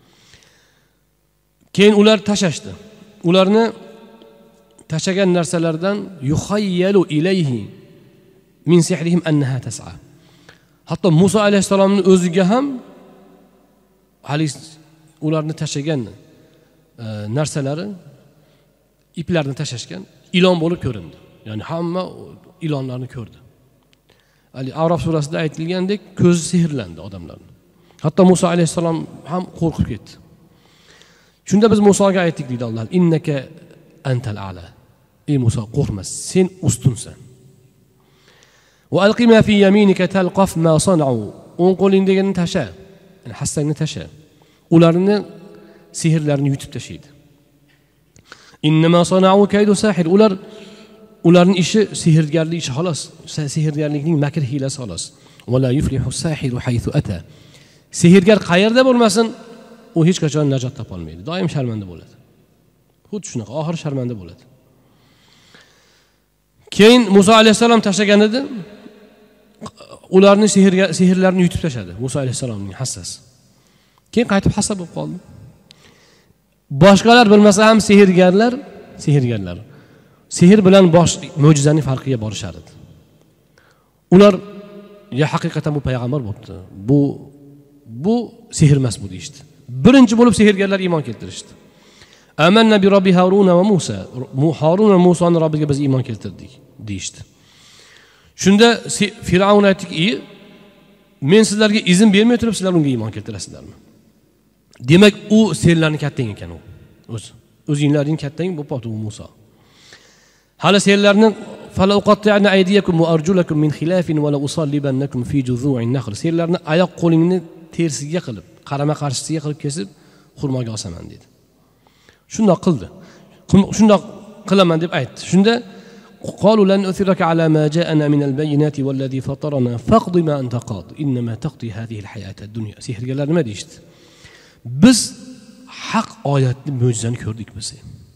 Keyin ular tashashdi. Ularni tashagan narsalardan yuhayyalu ilayhi min sihrihim annaha tas'a. Hatto Musa alayhisalomning o'ziga ham hali ularni tashagan narsalari, iplarni tashashgan ilon bo'lib ko'rindi. Ya'ni hamma ilonlarni ko'rdi. Ali Araf surasida aytilgandek, ko'zi sehrlandi odamlarning. Hatto Musa alayhisalom ham qo'rqib ketdi. Shunda biz Musoga aytdik deydi Alloh, innaka antal a'la. Ey Musa, qo'rqma, sen ustunsan. Va alqi ma fi yaminika talqaf ma sana'u. O'ng qo'lingdagini tasha, ya'ni hassangni tasha. Ularni sehrlarini yutib tashlaydi. Innama sana'u kaydu sahir. Ularning ishi sehrgarlik ishi xolos. Sehrgarlikning makr hiylasi xolos. Va la yuflihu sahiru haythu ata. Sehrgar qayerda bo'lmasin, u hech qachon najot topa olmaydi. Doim sharmanda bo'ladi. Xuddi shunaqa, oxir sharmanda bo'ladi. Keyin Musa alayhisalom tashlagan edi. Ularning sehrlarini yutib tashladi Musa alayhisalomning hassasi. Keyin qaytib hassa bo'lib qoldi. Boshqalar bilmasa ham sehrgarlar sehr bilan mo'jizaning farqiga borishar edi. Ular ya haqiqatan bu payg'ambar bo'libdi. Bu sehr emas bu deyishdi. Birinchi bo'lib sehrgarlar iymon keltirishdi. Amanna bi robbi Harun va Musa. Harun va Musoning Robbiga biz iymon keltirdik deyishdi. Shunda Firavun aytdiki, men sizlarga izn bermay turib sizlar unga iymon keltirasizlarmi? Demak, u senlarning kattang ekan u. O'zinglarning kattang bo'libdi u Musa. Hali senlarni fala uqatti'na aydiyakum va arjulakum min khilafin va la usallibannakum fi juzu'in nakhl. Senlarni oyoq qo'lingni tersiga qilib, qarama qarshisiga qilib kesib, xurmoga osaman dedi. Shundoq qildi. Shundoq qilaman deb aytdi. Shunda qalu lan uthiraka ala ma ja'ana min al-bayyinati wallazi fatarana faqdi ma anta qad inma taqdi hadhihi al-hayata ad-dunya. Sehrgarlar nima deydi? Biz haq oyatni mo'jizani ko'rdik biz.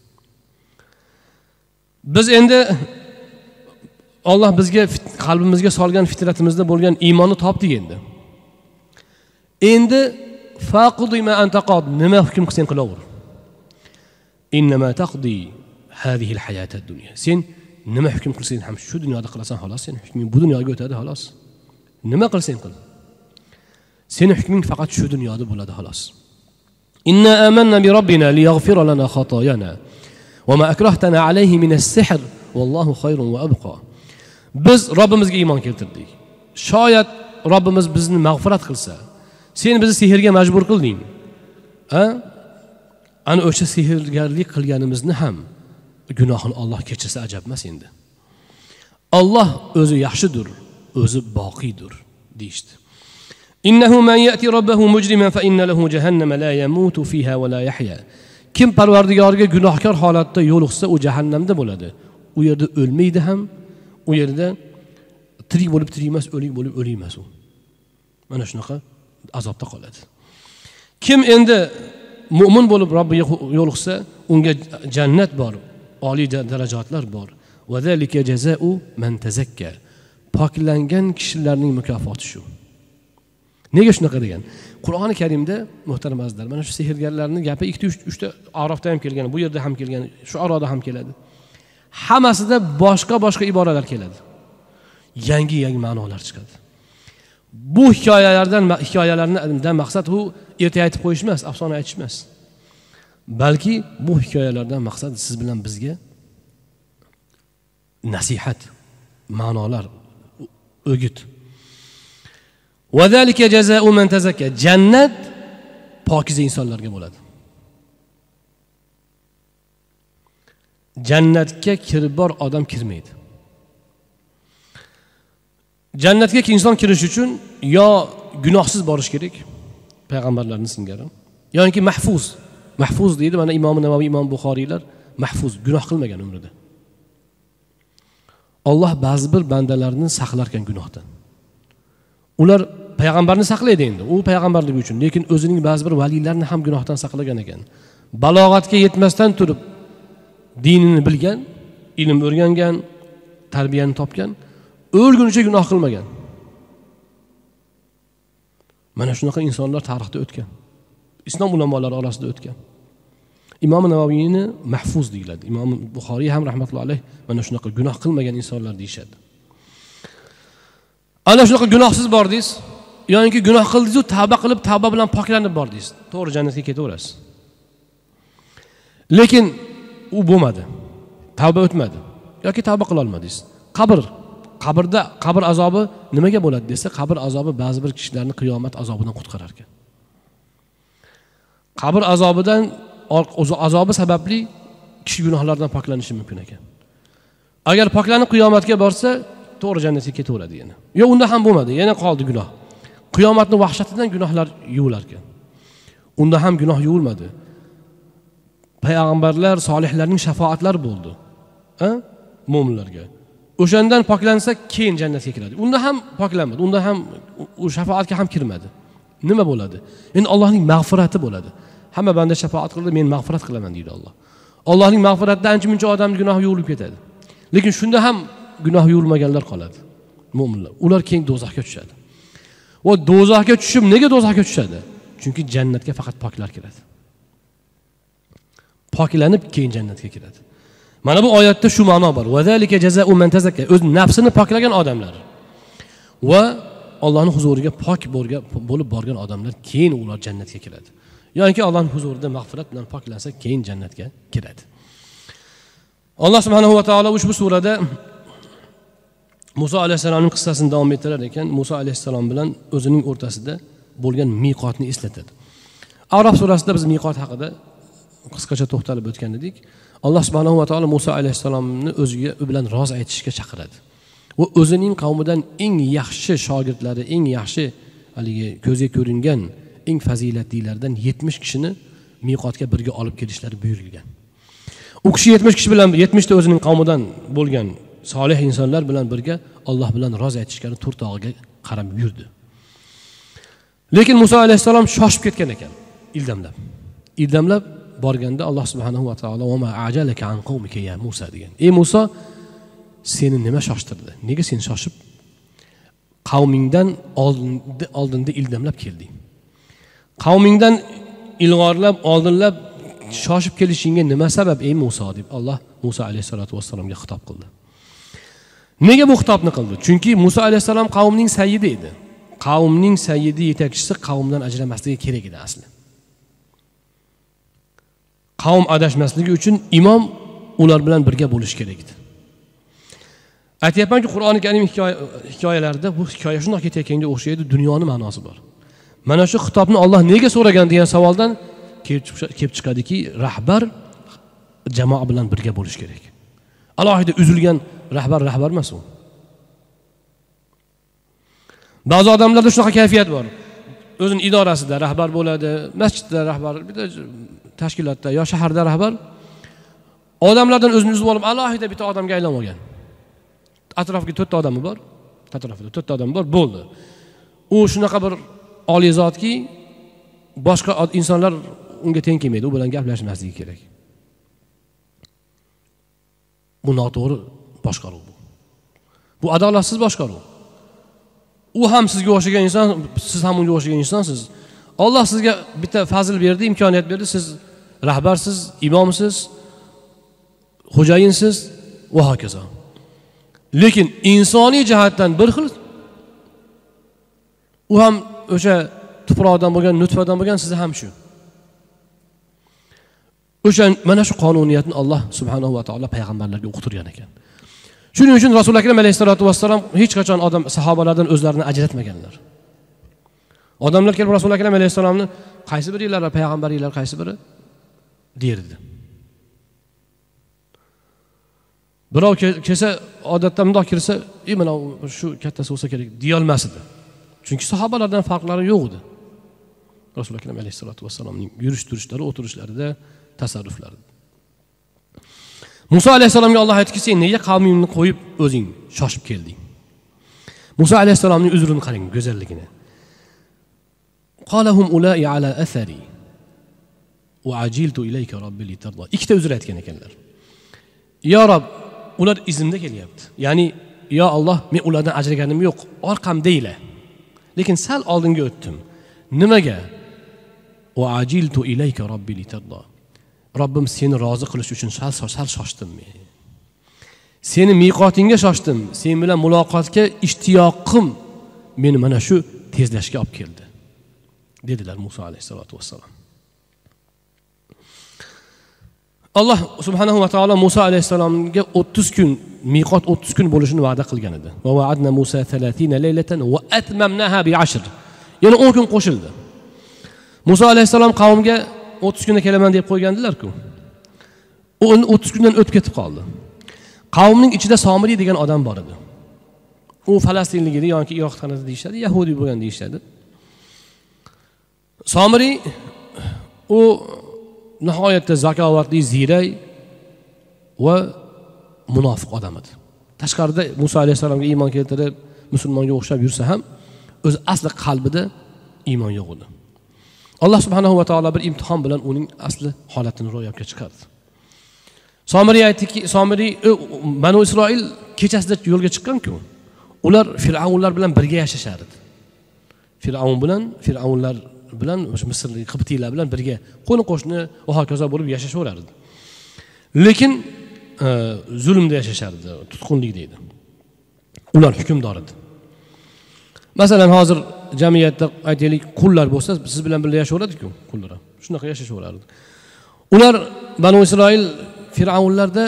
Biz endi Alloh bizga qalbimizga solgan fitratimizda bo'lgan iymonni topdik endi. Endi faqdi ma anta qad, nima hukm qilsang qilaver. Innama taqdi hadhihi al-hayat ad-dunya. Sen nima hukm qilsang ham shu dunyoda qilasan xolos, sen hukming bu dunyoga o'tadi xolos. Nima qilsang qil. Sening hukming faqat shu dunyoda bo'ladi xolos. Inna amanna bi robbina liyaghfira lana khatoyana wa ma akrahtana alayhi min as-sihr wallahu khayrun wa abqa. Biz Robbimizga iymon keltirdik. Shoyat Robbimiz bizni mag'firat qilsa, sen bizni sehrga majbur qilding. Ana o'sha sehrgarlik qilganimizni ham gunohini Alloh kechirsa ajab emas endi. Alloh o'zi yaxshidir, o'zi boqiydir deydi. Innahu man ya'ti robbahu mujriman fa inna lahu jahannama la yamutu fiha wa la yahya. Kim Parvardigoriga gunohkor holatda yo'liqsa, u jahannamda bo'ladi. U yerda o'lmaydi ham, u yerda tirik bo'lib tirikmas, o'lik bo'lib o'likmas u. Mana shunaqa azobda qoladi. Kim endi mu'min bo'lib Robbiga yo'liqsa, unga jannat bor, oliy darajatlar bor. Va zalika jazaa'u man tazakka. Poklangan kishilarning mukofoti shu. Nega shunaqa degan? Qur'oni Karimda muhtaram azizlar, mana shu sehrgarlarning gapi 2-3 ta Arofda ham kelgan, bu yerda ham kelgan, shu Aroda ham keladi. Hammasida boshqa iboralar keladi. Yangi ma'nolar chiqadi. Bu hikoyalardan maqsad u erta aytib qo'yish emas, afsona aytish emas. Balki bu hikoyalardan maqsad siz bilan bizga nasihat, ma'nolar, o'git. Va zalika jazaa'u man tazakka. Jannat pokiza insonlarga bo'ladi. Jannatga kirib bor odam kirmaydi. Jannatga inson kirish uchun yo gunohsiz borish kerak, payg'ambarlarning singari, yoki mahfuz. Mahfuz deydi, mana Imom Navoiy, Imom Buxoriylar mahfuz, gunoh qilmagan umrida. Alloh ba'zi bir bandalarni saqlar ekan gunohdan. Ular payg'ambarni saqlaydi endi, u payg'ambarligi uchun, lekin o'zining ba'zi bir valiylarni ham gunohdan saqlagan ekan. Balog'atga yetmasdan turib dinini bilgan, ilm o'rgangan, tarbiyani topgan, o'lgunicha gunoh qilmagan. Mana shunaqa insonlar tarixda o'tgan. Islom ulamolari orasida o'tgan. Imom Navoiyni mahfuz deyiladi. Imom Buxoriy ham rahmatullohi alayh mana shunaqa gunoh qilmagan insonlar deyshadi. Ana shunaqa gunohsiz bordingiz, yoki gunoh qildingiz-u tavba qilib, tavba bilan poklanib bordingiz. To'g'ri jannatga ketaverasiz. Lekin u bo'lmadi. Tavba o'tmadi yoki tavba qila olmadingiz. Qabrda qabr azobi nimaga bo'ladi desa, qabr azobi ba'zi bir kishilarni qiyomat azobidan qutqarar ekan. Qabr azobidan azobi sababli kishi gunohlardan poklanishi mumkin ekan. Agar poklanib qiyomatga borsa, to'g'ri jannatga ketaveradi yana. Yo unda ham bo'lmadi, yana qoldi gunoh. Qiyomatning vahshatidan gunohlar yuvilar ekan. Unda ham gunoh yuvilmadi. Payg'ambarlar, solihlarning shafaatlari bo'ldi. Mu'minlarga. O'shandan poklansa keyin jannatga kiradi. Unda ham poklanmadi. Unda ham u shafaatga ham kirmadi. Nima bo'ladi? Endi Allohning mag'firati bo'ladi. Hamma banda shafaat qildi, men mag'firat qilaman deydi Alloh. Allohning mag'firatida ancha-muncha odamning gunohi yuvilib ketadi. Lekin shunda ham gunoh yuvilmaganlar qoladi. Mu'minlar. Ular keyin do'zaxga tushadi. Va do'zaxga tushib, nega do'zaxga tushadi? Chunki jannatga faqat poklar kiradi. Poklanib keyin jannatga kiradi. Mana bu oyatda shu ma'no bor. Va zalika jazaa'u man tazakka. O'z nafsini poklagan odamlar va Allohning huzuriga pok bo'lib borgan odamlar keyin ular jannatga kiradi. Yoki Allohning huzurida mag'firat bilan poklansa keyin jannatga kiradi. Alloh subhanahu va taolo ushbu surada Musa alayhisolamning qissasini davom ettirar ekan, Musa alayhisalom bilan o'zining o'rtasida bo'lgan miqotni eslatadi. Arof surasida biz miqot haqida qisqacha to'xtalib o'tgan edik. Alloh subhanahu va taolo Musa alayhisalomni o'ziga u bilan roz aytishga chaqiradi. Va o'zining qavmidan eng yaxshi shogirdlari, eng yaxshi haligi ko'zga ko'ringan eng fazilatlilardan 70 kishini miqotga birga olib kelishlari buyurilgan. U kishi 70 kishi bilan 70 ta o'zining qavmidan bo'lgan solih insonlar bilan birga Alloh bilan roz aytishga Tur tog'iga qarab yurdi. Lekin Musa alayhisalom shoshib ketgan ekan, ildamlab borganda Alloh subhanahu va taolo "Va ma ajalaka an qawmika ya Musa" degan. Ey Musa, seni nima shoshtirdi? Nega sen shoshib qavmingdan oldinda ildamlab kelding? qavmingdan ilg'orlab, oldinlab shoshib kelishingga nima sabab ey Musa deb Alloh Musa alayhisolatu vassalomga xitob qildi. Nega bu xitobni qildi? Chunki Musa alayhisalom qavmning sayyidi edi. Qavmning sayyidi yetakchisi qavmdan ajramasligi kerak edi asli. Qavm adashmasligi uchun imom ular bilan birga bo'lish kerak edi. Aytayapmanki, Qur'oni Karim hikoyalarida bu hikoya shunday ketayotganga o'xshaydi, dunyoning ma'nosi bor. Mana shu xitobni Alloh nega so'ragan degan savoldan kelib chiqadiki, rahbar jamoa bilan birga bo'lish kerak. Alohida uzilgan rahbar emas u. Ba'zi odamlarda shunaqa kayfiyat bor. O'zining idorasida rahbar bo'ladi, masjidda rahbar, bitta tashkilotda yo shaharda rahbar. Odamlardan o'zini uzib olib, alohida bitta odamga aylanib olgan. Atrofga 4 ta odami bor. Atrofida 4 ta odam bor, bo'ldi. U shunaqa bir oliy zotki, boshqa insonlar unga teng kelmaydi, u bilan gaplashmasligi kerak. Bu noto'g'ri boshqaruv bu. Bu adolatsiz boshqaruv. U ham sizga o'xshagan inson, siz ham unga o'xshagan insonsiz. Alloh sizga bitta fazil berdi, imkoniyat berdi, siz rahbarsiz, imomsiz, xo'jayinsiz va hokazo. Lekin insoniy jihatdan bir xil. U ham o'sha tuproqdan bo'lgan, nutfadan bo'lgan, siz ham shu. O'sha mana shu qonuniyatni Alloh subhanahu va taolo payg'ambarlarga o'qitirgan ekan. Shuning uchun Rasululloh akram alayhisolatu vassalom hech qachon sahobalardan o'zlarini ajratmaganlar. Odamlar kelib Rasululloh akram alayhisalomni qaysi biringlar payg'ambaringlar qaysi biri derdi. Birov kelsa, odatda bundoq kirsa, mana shu kattasi bo'lsa kerak deya olmas edi. Chunki sahobalardan farqlari yo'q edi. Rasululloh akram alayhisolatu vassalomning yurish-turishlari, o'tirishlarida, tasarruflarida. Musa alayhisalomga Alloh aytdiki, sen nega qavmingni qo'yib o'zing shoshib kelding? Musa alayhisalomning uzrini qarang, go'zalligini. Qalahum ulai ala athari wa ajiltu ilayka robbi litarda. Ikkita uzr aytgan ekanlar. Ya Rob, ular izimda kelyapti. Ya'ni, yo Alloh, men ulardan ajraganim yo'q, orqamdaylar. Lekin sal oldinga o'tdim. Nimaga? Wa ajiltu ilayka robbi litarda. Robbim seni rozi qilish uchun sal shoshdim men. Seni miqotingga shoshdim. Sen bilan muloqotga ishtiyoqim meni mana shu tezlashga olib keldi, dedilar Musa alayhisolatu vassalom. Alloh subhanahu va taolo Musa alayhisalomga 30 kun, miqot 30 kun bo'lishini va'da qilgan edi. Va va'adna Musa 30 laylatan va atmamnaha bi 10. Yana 10 kun qo'shildi. Musa alayhisalom qavmga 30 kunda kelaman deb qo'ygandilar-ku. U 30 kundan o'tib ketib qoldi. Qavmning ichida Somiri degan odam bor edi. U falastinlik edi yoki Iroqdan deyishadi, Yahudi bo'lgan deyishadi. Somiri u nihoyatda zakovatli, ziyrak va munofiq odam edi. Tashqarida Musa alayhisalomga iymon keltirib, musulmonga o'xshab yursa ham, o'zi asli qalbida iymon yo'q edi. Alloh subhanahu va taolo bir imtihon bilan uning asli holatini ro'yobga chiqardi. Somiri aytdiki, Banu Isroil kechasida yo'lga chiqqan-ku. Ular Fir'avnlar bilan birga yashashar edi. Fir'avnlar bilan Misrlik Qibtiylar bilan birga qo'ni-qo'shni va hokazo bo'lib yashashaverardi. Lekin zulmda yashashardi, tutqunlikda edi. Ular hukmdor edi. Masalan, hozir jamiyatda aytaylik, qullar bo'lsa, siz bilan birga yashayveradi-ku, qullar. Shunaqa yashashaverardi. Ular Banu Isroil Fir'avnlarda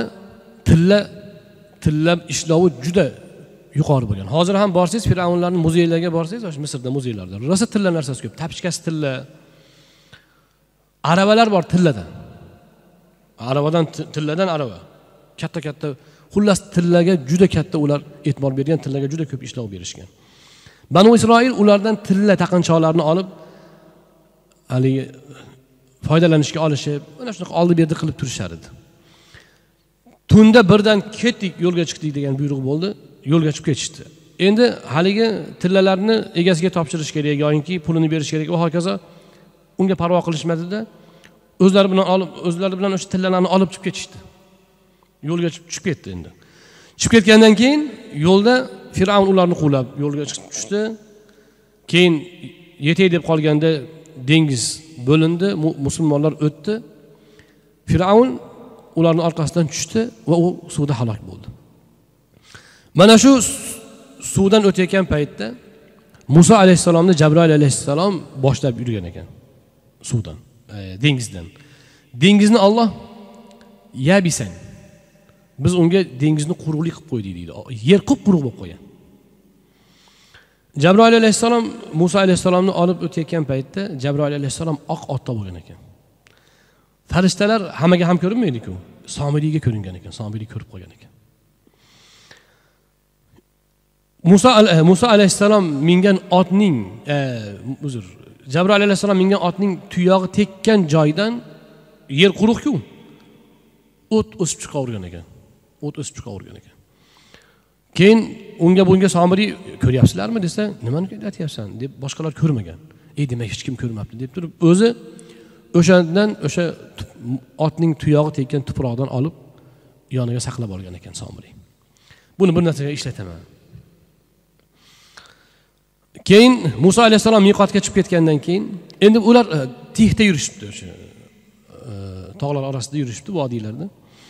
tillab ishlovi juda yuqori bo'lgan. Hozir ham borsangiz, Fir'avnlarning muzeylarga borsangiz, o'sha Misrda muzeylarda rosa tilla narsasi ko'p. Tapishkasi tilla. Arabalar bor tilladan. Tilladan araba. Katta-katta, xullas tillaga juda katta ular e'tibor bergan, tillaga juda ko'p ishlov berishgan. Banu Isroil ulardan tilla taqinchoqlarni olib, haligi foydalanishga olishib, mana shunaqa oldi-berdi qilib turishar edi. Tunda birdan ketdik, yo'lga chiqdik degan buyruq bo'ldi, yo'lga chiqib ketishdi. Endi haligi tillalarni egasiga topshirish kerak yoki pulini berish kerak va hokazo. Unga parvo qilishmadi-da, o'zlari bilan o'sha tillalarni olib chiqib ketishdi. Yo'lga chiqib ketdi endi. Chiqib ketgandan keyin yo'lda Fir'avn ularni quvlab yo'lga chiqib tushdi. Keyin yetay deb qolganda dengiz bo'lindi, musulmonlar o'tdi. Firavun ularning orqasidan tushdi va u suvda halok bo'ldi. Mana shu suvdan o'tayotgan paytda Musa alayhissalomni Jabroil alayhissalom boshlab yurgan ekan. Suvdan, dengizdan. Dengizni Alloh yabisan. Biz unga dengizni quruqlik qilib qo'ydik deydi. Yer quruq bo'lib qolgan. Jabroil alayhissalom Musa alayhissalomni olib o'tayotgan paytda Jabroil alayhissalom oq otda bo'lgan ekan. Farishtalar hammaga ham ko'rinmaydi-ku. Somiriyga ko'ringan ekan, Somiriy ko'rib qolgan ekan. Musa alayhissalom mingan otning, Jabroil alayhissalom mingan otning tuyog'i tekkan joydan yer quruq-ku. O't o'sib chiqavergan ekan. Keyin bunga Somiriy ko'ryapsizlarmi desa, nimani aytyapsan deb boshqalar ko'rmagan. Demak hech kim ko'rmabdi deb turib, o'zi o'sha otning tuyog'i tekkan tuproqdan olib yoniga saqlab olgan ekan Somiriy. Buni bir narsaga ishlataman. Keyin Musa alayhissalom miqotga chiqib ketgandan keyin endi ular tihda yurishibdi, o'sha tog'lar orasida yurishibdi, vodiylarda.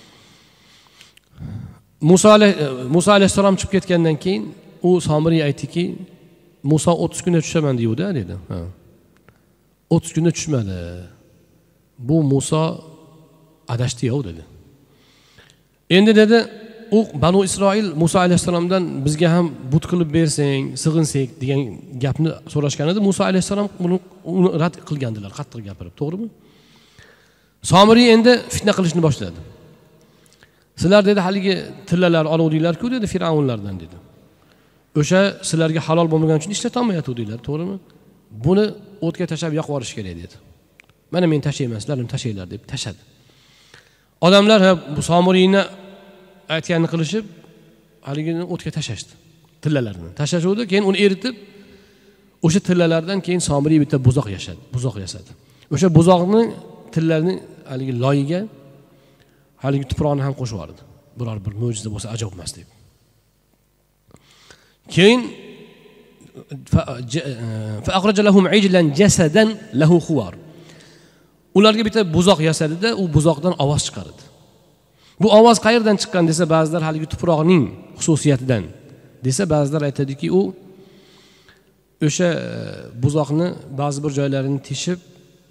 Musa alayhissalom chiqib ketgandan keyin u Somiriy aytdiki, Musa 30 kunda tushaman deydi, dedi. 30 kunda tushmadi. Bu Musa adashdi-yo'q dedi. Endi dedi, u Banu Isroil Musa alayhissalomdan bizga ham but qilib bersang, sig'insak degan gapni so'rashgan edi. Musa alayhissalom uni rad qilgandilar, qattiq gapirib, to'g'rimi? Somiriy endi fitna qilishni boshladi. Sizlar dedi, haligi tillalar oluvdinglar-ku dedi Firavunlardan dedi. O'sha sizlarga halol bo'lmagan uchun ishlata olmayotdinglar, to'g'rimi? Buni o'tga tashab yoqib yuborish kerak dedi. Mana men tashlayman, sizlar ham tashlanglar deb tashadi. Odamlar bu Somiriyni aytganini qilishib, haligini o'tga tashashdi. Tillalarni tashashuvdi, keyin uni eritib, o'sha tillalardan keyin Somiriy bitta buzoq yasadi. O'sha buzoqning tillarini haligi loyiga haligi tuproqni ham qo'shib yubordi. Biror bir mo'jiza bo'lsa ajoyib emas deb. Keyin fa akhraja lahum ijlan jasadan lahu khuwar. Ularga bitta buzoq yasadida, u buzoqdan ovoz chiqardi. Bu ovoz qayerdan chiqqan desa, ba'zilar haligi tuproqning xususiyatidan desa, ba'zilar aytadiki, u o'sha buzoqni ba'zi bir joylarini teshib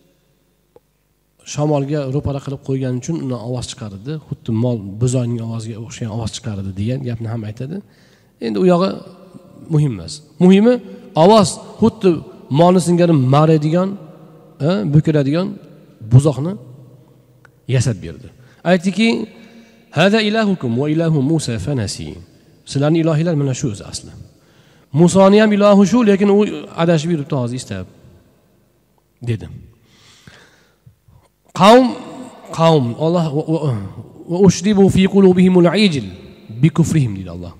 shamolga ro'para qilib qo'ygan uchun undan ovoz chiqardi. Xuddi mol buzoqning ovoziga o'xshagan ovoz chiqardi degan gapni ham aytadi. Endi u yog'i muhim emas. Muhimi ovoz xuddi molni singari maradigan, bo'kiradigan buzoqni yasab berdi. Aytdiki, "Hada ilahukum va ilahu Musa fanasi." Sizlarning ilohiylar mana shu o'zi asli. Musoning ham ilohi shu, lekin u adashib yuribdi hozir istab dedi. Qavm Alloh va ushribu fi qulubihimul ijl bi kufrihim dedi Alloh.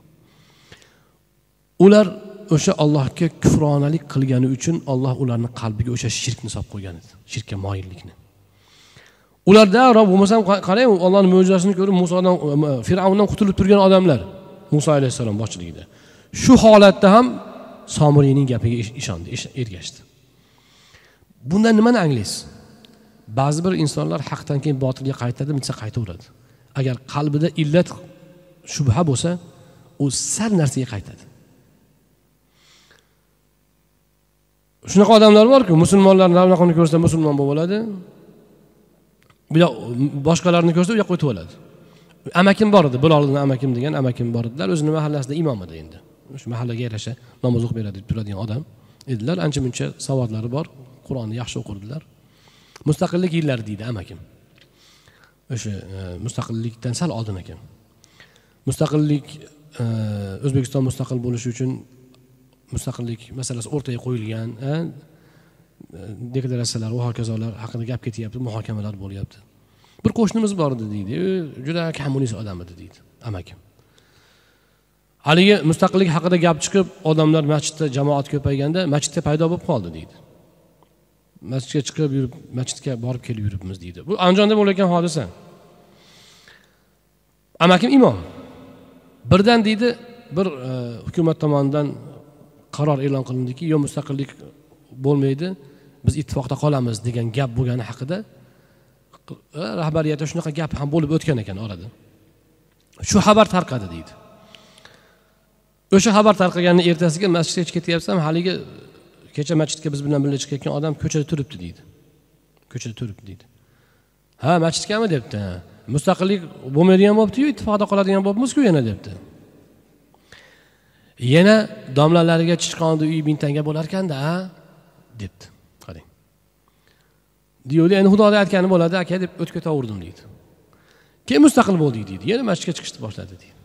Ular o'sha Allohga kufronalik qilgani uchun Alloh ularning qalbiga o'sha shirkni solib qo'ygan edi, shirkka moyillikni. Ular darrov bo'lmasam qarang, Allohning mo'jizasini ko'rib Musodan, Firavundan qutulib turgan odamlar, Musa alayhissalom boshchiligida. Shu holatda ham Somiriyning gapiga ishondi, ergashdi. Bundan nimani anglaysiz? Ba'zi bir insonlar haqdan keyin botilga qaytadi, desa qaytaveradi. Agar qalbida illat, shubha bo'lsa, u sal narsaga qaytadi. Shunaqa odamlar bor-ku, musulmonlarning ravnaqini ko'rsa musulmon bo'ladi. Boshqalarni ko'rsa u yoqqa o'tib oladi. Amakim bor edi, Bilolning amakim degan amakim bor edilar. O'zining mahallasida imom edi endi. Shu mahallaga yarasha namoz o'qib beradi deb turadigan odam edilar. Ancha-muncha savodlari bor, Qur'onni yaxshi o'qirdilar. Mustaqillik yillari deydi amakim. O'sha mustaqillikdan sal oldin ekan. Mustaqillik O'zbekiston mustaqil bo'lishi uchun mustaqillik masalasi o'rtaga qo'yilgan, deklaratsiyalar va hokazolar haqida gap ketyapti, muhokamalar bo'lyapti. Bir qo'shnimiz bor edi deydi, juda kommunist odam edi deydi amakim. Haligi mustaqillik haqida gap chiqib, odamlar masjidda jamoat ko'payganda masjidga paydo bo'lib qoldi deydi. Masjidga chiqib yurib, masjidga borib kelib yuribmiz deydi. Bu Andijonda bo'layotgan hodisa. Amakim imom. Birdan deydi, bir hukumat tomonidan qaror e'lon qilindiki, yo mustaqillik bo'lmaydi, biz ittifoqda qolamiz degan gap bo'lgani haqida rahbariyatda shunaqa gap ham bo'lib o'tgan ekan orada. Shu xabar tarqadi deydi. O'sha xabar tarqaganning ertasiga masjidga ketyapsam, haligi kecha masjidga biz bilan birga chiqayotgan odam ko'chada turibdi deydi. Ko'chada turibdi deydi. Ha, masjidgami debdi. Mustaqillik bo'lmaydigan bo'libdi-yu, ittifoqda qoladigan bo'libmiz-ku yana debdi. Yana domlalariga chiqqanda uy bintanga bo'lar ekanda, ha debdi. Qarang. Deydi, endi Xudoga aytgani bo'ladi, aka deb o'tib ketaverdim deydi. Keyin mustaqil bo'ldik deydi. Yana masjidga chiqishni boshladi deydi.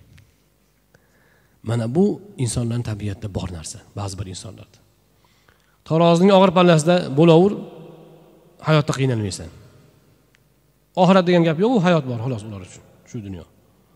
Mana bu insonlarning tabiatida bor narsa, ba'zi bir insonlarda. Tarozining og'ir pallasida bo'laver, hayotda qiynalmaysan. Oxirat degan gap yo'q, u hayot bor xolos ular uchun, shu dunyo.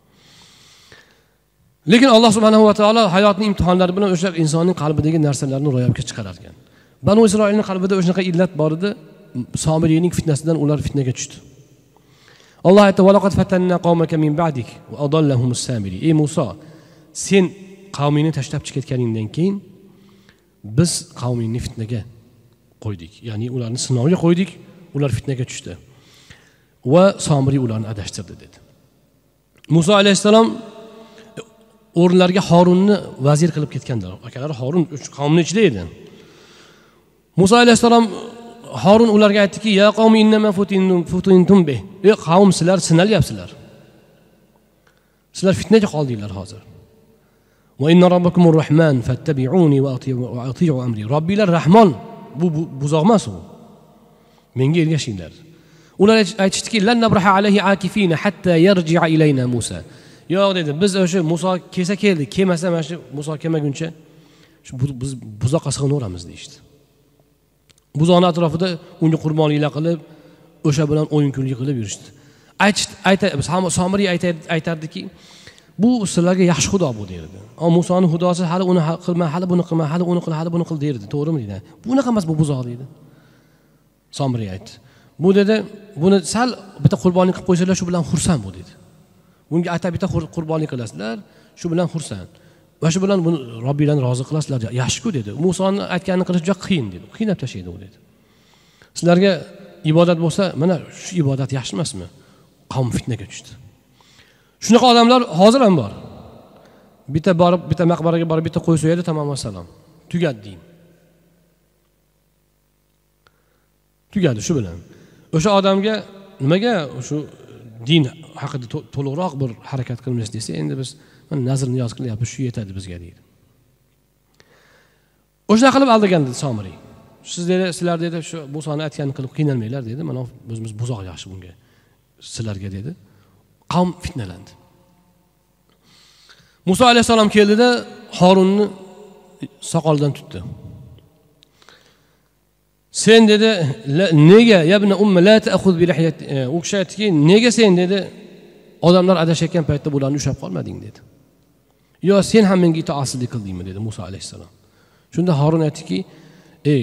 Lekin Alloh subhanahu va taolo hayotning imtihonlari bilan o'sha insonning qalbidagi narsalarni ro'yobga chiqarar ekan. Banu Isroilning qalbida o'shaqa illat bor edi, Somiriyning fitnasidan ular fitnaga tushdi. Alloh aytdi: "Va laqad fatanna qaumaka min ba'dik va adallahumus samiri." Ey Musa, sen qavmingni tashlab chiqayotganingdan keyin biz qavmingni fitnaga qo'ydik. Ya'ni ularni sinovga qo'ydik, ular fitnaga tushdi. Va Somiri ularni adashtirdi dedi. Musa alayhisalom o'rinlarga Harunni vazir qilib ketganlar. Akalari Harun qavmning ichida edi. Musa alayhisalom Harun ularga aytdiki: "Ya qavmi innama futintum bih." Ey qavm, sizlar sinalyapsizlar. Sizlar fitnaga qoldinglar hozir. "Va inna robbakumur rahman fattabi'uni va ati'u amri." Robbilar Rahmon, bu buzoq emas u. Menga ergashinglar. Ular aytishdiki: "Lan nabraha alayhi akifina hatta yarji'a ilayna Musa." Yo'q dedi, biz o'sha Muso kelsa keldi, kelmasa mana shu Muso kelmaguncha shu biz buzoqqa sig'inaveramiz deydi. Buzoqni atrofida unga qurbonliklar qilib, o'sha bilan o'yin-kulgi qilib yurishdi. Somiriy aytardiki, bu sizlarga yaxshi xudo bu derdi. Ammo Musoning xudosi hali uni qilma, hali buni qilma, hali uni qil, hali buni qil derdi. To'g'rimi deydi? Bu unaqa emas, bu buzoq deydi. Somiriy aytdi. Bu dedi, buni sal bitta qurbonlik qilib qo'ysalar shu bilan xursand bu dedi. Bunga aytab bitta qurbonlik qilasizlar, shu bilan xursand. Va shu bilan buni Robbilarni rozi qilasizlar. Yaxshi-ku dedi. Musoning aytganini qilish juda qiyin dedi. Qiynab tashlaydi u dedi. Sizlarga ibodat bo'lsa, mana shu ibodat yaxshi emasmi? Qavm fitnaga tushdi. Shunaqa odamlar hozir ham bor. Bitta maqbaraga borib bitta qo'y so'yadi, tamom assalom. Tugadi din. Tugadi shu bilan. O'sha odamga nimaga shu din haqida to'liqroq bir harakat qilamiz desa, endi biz mana nazr niyoz qilyapmiz, shu yetadi bizga deydi. O'sha qilib aldagan dedi Somiriy. Sizlar dedi shu Musoni aytganini qilib qiynalmanglar dedi. Mana biz buzoq yaxshi bunga. Sizlarga dedi. Qavm fitnalandi. Musa alayhisalom keldida Harunni soqoldan tutdi. Sen dedi, nega yabna umma la ta'khud bi lihiyati? U kishi aytdiki, nega sen dedi odamlar adashayotgan paytda bularni ushlab qolmading dedi. Yo, sen ham menga itoatsizlik qildingmi dedi Musa alayhisalom. Shunda Harun aytdiki, ey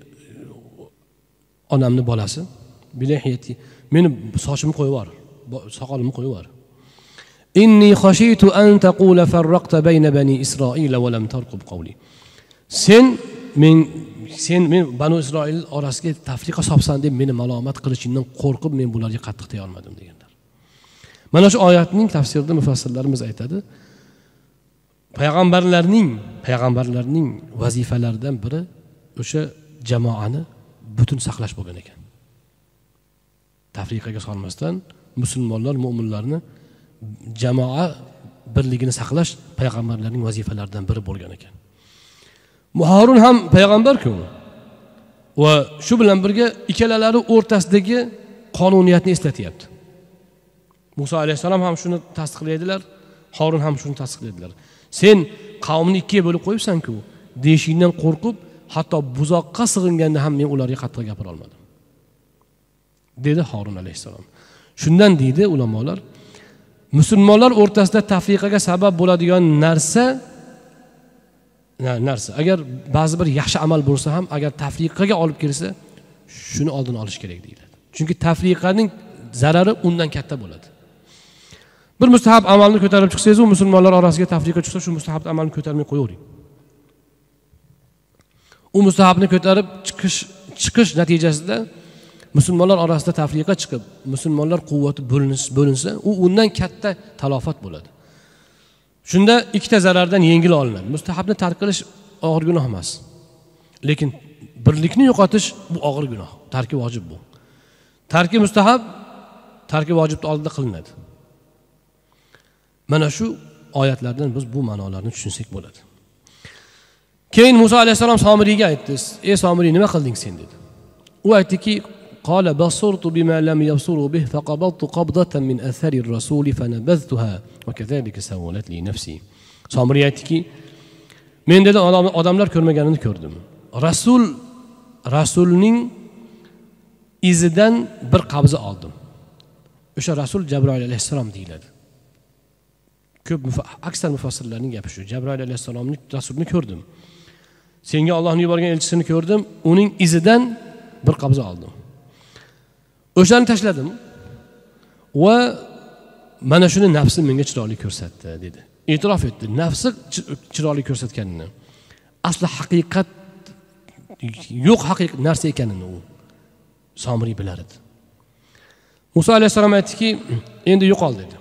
onamni bolasi, bi lihiyati, meni sochimni qo'yib yubor, soqolimni qo'yib yubor. Inni khashitu an taqula farraqta bayna bani Isroil va lam tarqub qawli. Sen men Banu Isroil orasiga tafriqa solsan deb meni malomat qilishingdan qo'rqib men bularga qattiq tey olmadim deganlar. Mana shu oyatning tafsirida mufassirlarimiz aytadi, payg'ambarlarning vazifalaridan biri o'sha jamoani butun saqlash bo'lgan ekan. Tafriqaga solmasdan musulmonlar, mu'minlarni jamoa birligini saqlash payg'ambarlarning vazifalaridan biri bo'lgan ekan. Harun ham payg'ambar-ku. Va shu bilan birga ikkalalari o'rtasidagi qonuniyatni eslatyapti. Musa alayhisalom ham shuni tasdiqlaydilar, Harun ham shuni tasdiqlaydilar. Sen qavmni ikkiga bo'lib qo'yibsan-ku, deyishingdan qo'rqib, hatto buzoqqa sig'inganda ham men ularga qattiq gapira olmadim, dedi Harun alayhisalom. Shundan deydi ulamolar, musulmonlar o'rtasida tafriqaga sabab bo'ladigan narsa agar ba'zi bir yaxshi amal bo'lsa ham, agar tafriqaga olib kelsa, shuni oldini olish kerak deyiladi. Chunki tafriqaning zarari undan katta bo'ladi. Bir mustahab amalni ko'tarib chiqsangiz, u musulmonlar orasiga tafriqa chiqsa, shu mustahab amalni ko'tarmay qo'yavering. U mustahabni ko'tarib chiqish chiqish natijasida musulmonlar orasida tafriqa chiqib, musulmonlar quvvati bo'linsa, u undan katta talofat bo'ladi. Shunda ikkita zarardan yengil olinadi. Mustahabni tark qilish og'ir gunoh emas. Lekin birlikni yo'qotish bu og'ir gunoh. Tarki vojib bu. Tarki mustahab, tarki vojibni oldida qilinadi. Mana shu oyatlardan biz bu ma'nolarni tushunsak bo'ladi. Keyin Musa alayhisalom Somiriyga aytdi: "Ey Somiriy, nima qilding sen?" dedi. U aytdiki: "Qala basurtu bima lam yabsuru bih faqabadtu qabdatan min athari ar-rasul fanabadhtuha wa kadhalika sawalat li nafsi." Somiriy aytdiki: "Men dedi odamlar ko'rmaganini ko'rdim. Rasulning izidan bir qabza oldim. O'sha Rasul Jabroil alayhisalom deyiladi. Ko'p aksar mufassirlarning gapi shu. Jabroil alayhisalomning rasulni ko'rdim. Senga Allohning yuborgan elchisini ko'rdim, uning izidan bir qabza oldim. O'shani tashladim va mana shuni nafsim menga chiroyli ko'rsatdi" dedi. E'tirof etdi, nafsi chiroyli ko'rsatganini. Asli haqiqat yo'q haqiqiy narsa ekanini u Somiriy bilar edi. Musa alayhisalom aytdiki: "Endi yo'qol" dedi.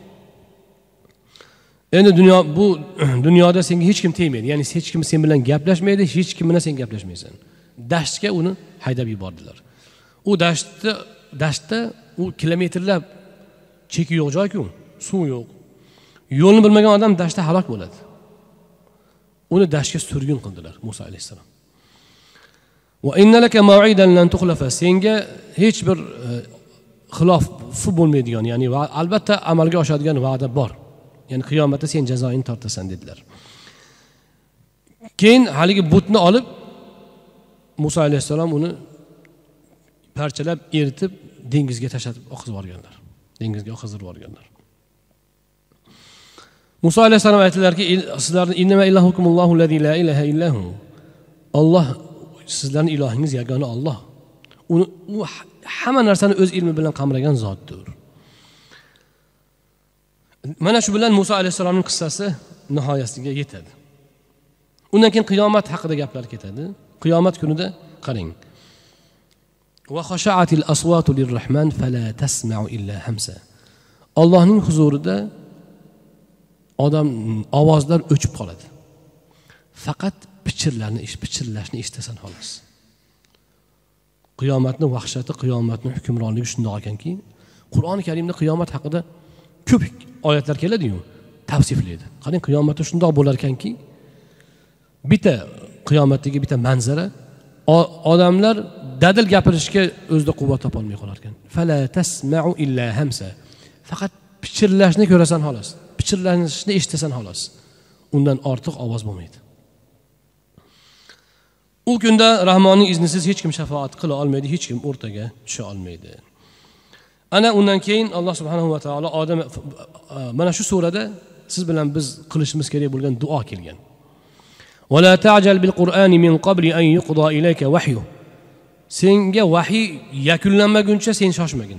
Endi bu dunyoda senga hech kim tegmaydi. Ya'ni hech kim sen bilan gaplashmaydi, hech kim bilan sen gaplashmaysan. Dashtga uni haydab yubordilar. U dashtda u kilometrlab cheki yo'q joy-ku, suv yo'q. Yo'lni bilmagan odam dashtda halok bo'ladi. Uni dashtga surgun qildilar Musa alayhisalom. Va innalaka maw'idan lan tukhlafa. Senga hech bir xilofi bo'lmaydigan, ya'ni albatta amalga oshadigan va'da bor. Ya'ni qiyomatda sen jazoingni tortasan dedilar. Keyin haligi butni olib Musa alayhisalom uni parchalab eritib dengizga tashlatib oqizib yuborganlar. Dengizga oqizib yuborganlar. Musa alayhisalom aytdilarki: "Sizlarning innama ilahukumullohu allazi la ilaha illahu." Alloh sizlarning ilohingiz yagona Alloh. U hamma narsani o'z ilmi bilan qamragan zotdir. Mana shu bilan Musa alayhisalomning qissasi nihoyasiga yetadi. Undan keyin qiyomat haqida gaplar ketadi. Qiyomat kunida qarang. Va khasha'atil aswatu lirrahman fala tasma'u illa hamsa. Allohning huzurida odam ovozlar o'chib qoladi. Faqat pichirlashni eshitasan xolos. Qiyomatning vahshati, qiyomatning hukmronligi shunday ekanki, Qur'oni Karimda qiyomat haqida ko'p oyatlar keladi-yu, tavsiflaydi. Qarang, qiyomatda shunday bo'lar ekanki, bitta qiyomatdagi bitta manzara, odamlar dadil gapirishga o'zida quvvat topa olmay qolar ekan. Fala tasma'u illa hamsa. Faqat pichirlashni ko'rasan xolos. Pichirlashni eshitasan xolos. Undan ortiq ovoz bo'lmaydi. U kunda Rahmonning iznisiz hech kim shafaat qila olmaydi, hech kim o'rtaga tusha olmaydi. Ana undan keyin Alloh subhanahu va taolo odam mana shu surada siz bilan biz qilishimiz kerak bo'lgan duo kelgan. Va la ta'jal bil Qur'ani min qabli an yuqda ilayka wahyu. Senga vahiy yakunlanmaguncha sen shoshmagin.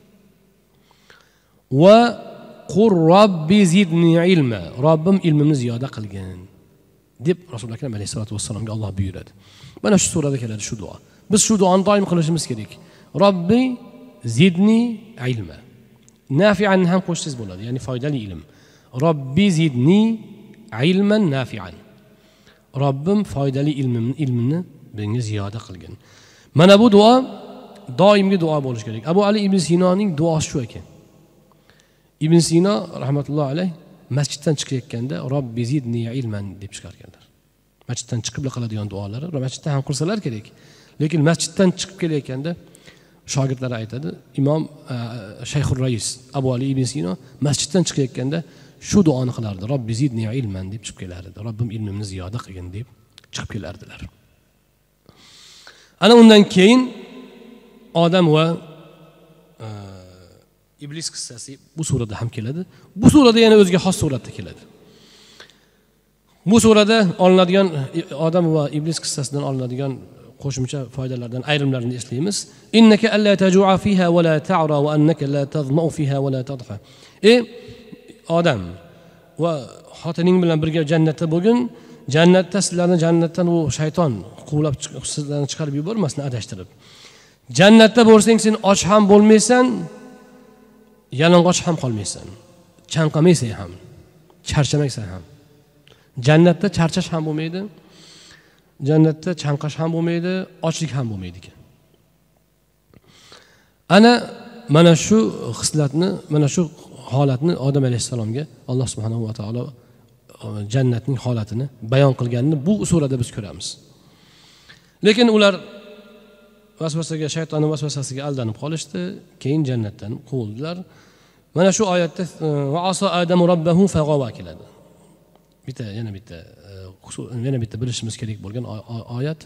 Va qur robbi zidni ilma. Robbim ilmimni ziyoda qilgin deb Rasululloh akram alayhisolatu vassalomga Alloh buyuradi. Mana shu surada keladi shu duo. Biz shu duoni doim qilishimiz kerak. Robbi zidni ilma. Nafi'an ham qo'shsiz bo'ladi, ya'ni foydali ilm. Robbi zidni ilman nafi'an. Robbim foydali ilmini menga ziyoda qilgin. Mana bu duo doimgi duo bo'lishi kerak. Abu Ali ibn Sinoning duosi shu ekan. Ibn Sino rahmatullohi alayh masjiddan chiqayotganda Robbi zidni ilman deb chiqarganlar. Masjiddan chiqib qiladigan duolari, masjidda ham qilsalar kerak. Lekin masjiddan chiqib kelayotganda shogirdlari aytadi, Imom Shayxur Rais Abu Ali ibn Sino masjiddan chiqayotganda shu duoni qilardi. Robbi zidni ilman deb chiqib kelardi. Robbim ilmimni ziyoda qilgin deb chiqib kelardilar. Ana undan keyin odam va iblis qissasi bu surada ham keladi. Bu surada yana o'ziga xos suratda keladi. Bu surada olinadigan odam va iblis qissasidan olinadigan qo'shimcha foydalardan ayrimlarini eslaymiz. Innaka alla tajua fiha va la ta'ra va annaka la tazma'u fiha va la tadha. Odam va xotining bilan birga jannatda bo'lgin, jannatda sizlarni jannatdan u shayton quvlab sizlarni chiqarib yubormasin adashtirib. Jannatda bo'lsang sen och ham bo'lmaysan, yalang'och ham qolmaysan. Chanqamaysan ham, charchamaysan ham. Jannatda charchash ham bo'lmaydi. Jannatda chanqash ham bo'lmaydi, ochlik ham bo'lmaydi ekan. Ana mana shu xislatni, mana shu holatni Odam alayhissalomga Alloh subhanahu va taolo jannatning holatini bayon qilganini bu surada biz ko'ramiz. Lekin ular vasvasaga, shaytonning vasvasasiga aldanib qolishdi, keyin jannatdan quvildilar. Mana shu oyatda va asa adamu robbahu fag'ava keladi. Yana bitta bilishimiz kerak bo'lgan oyat.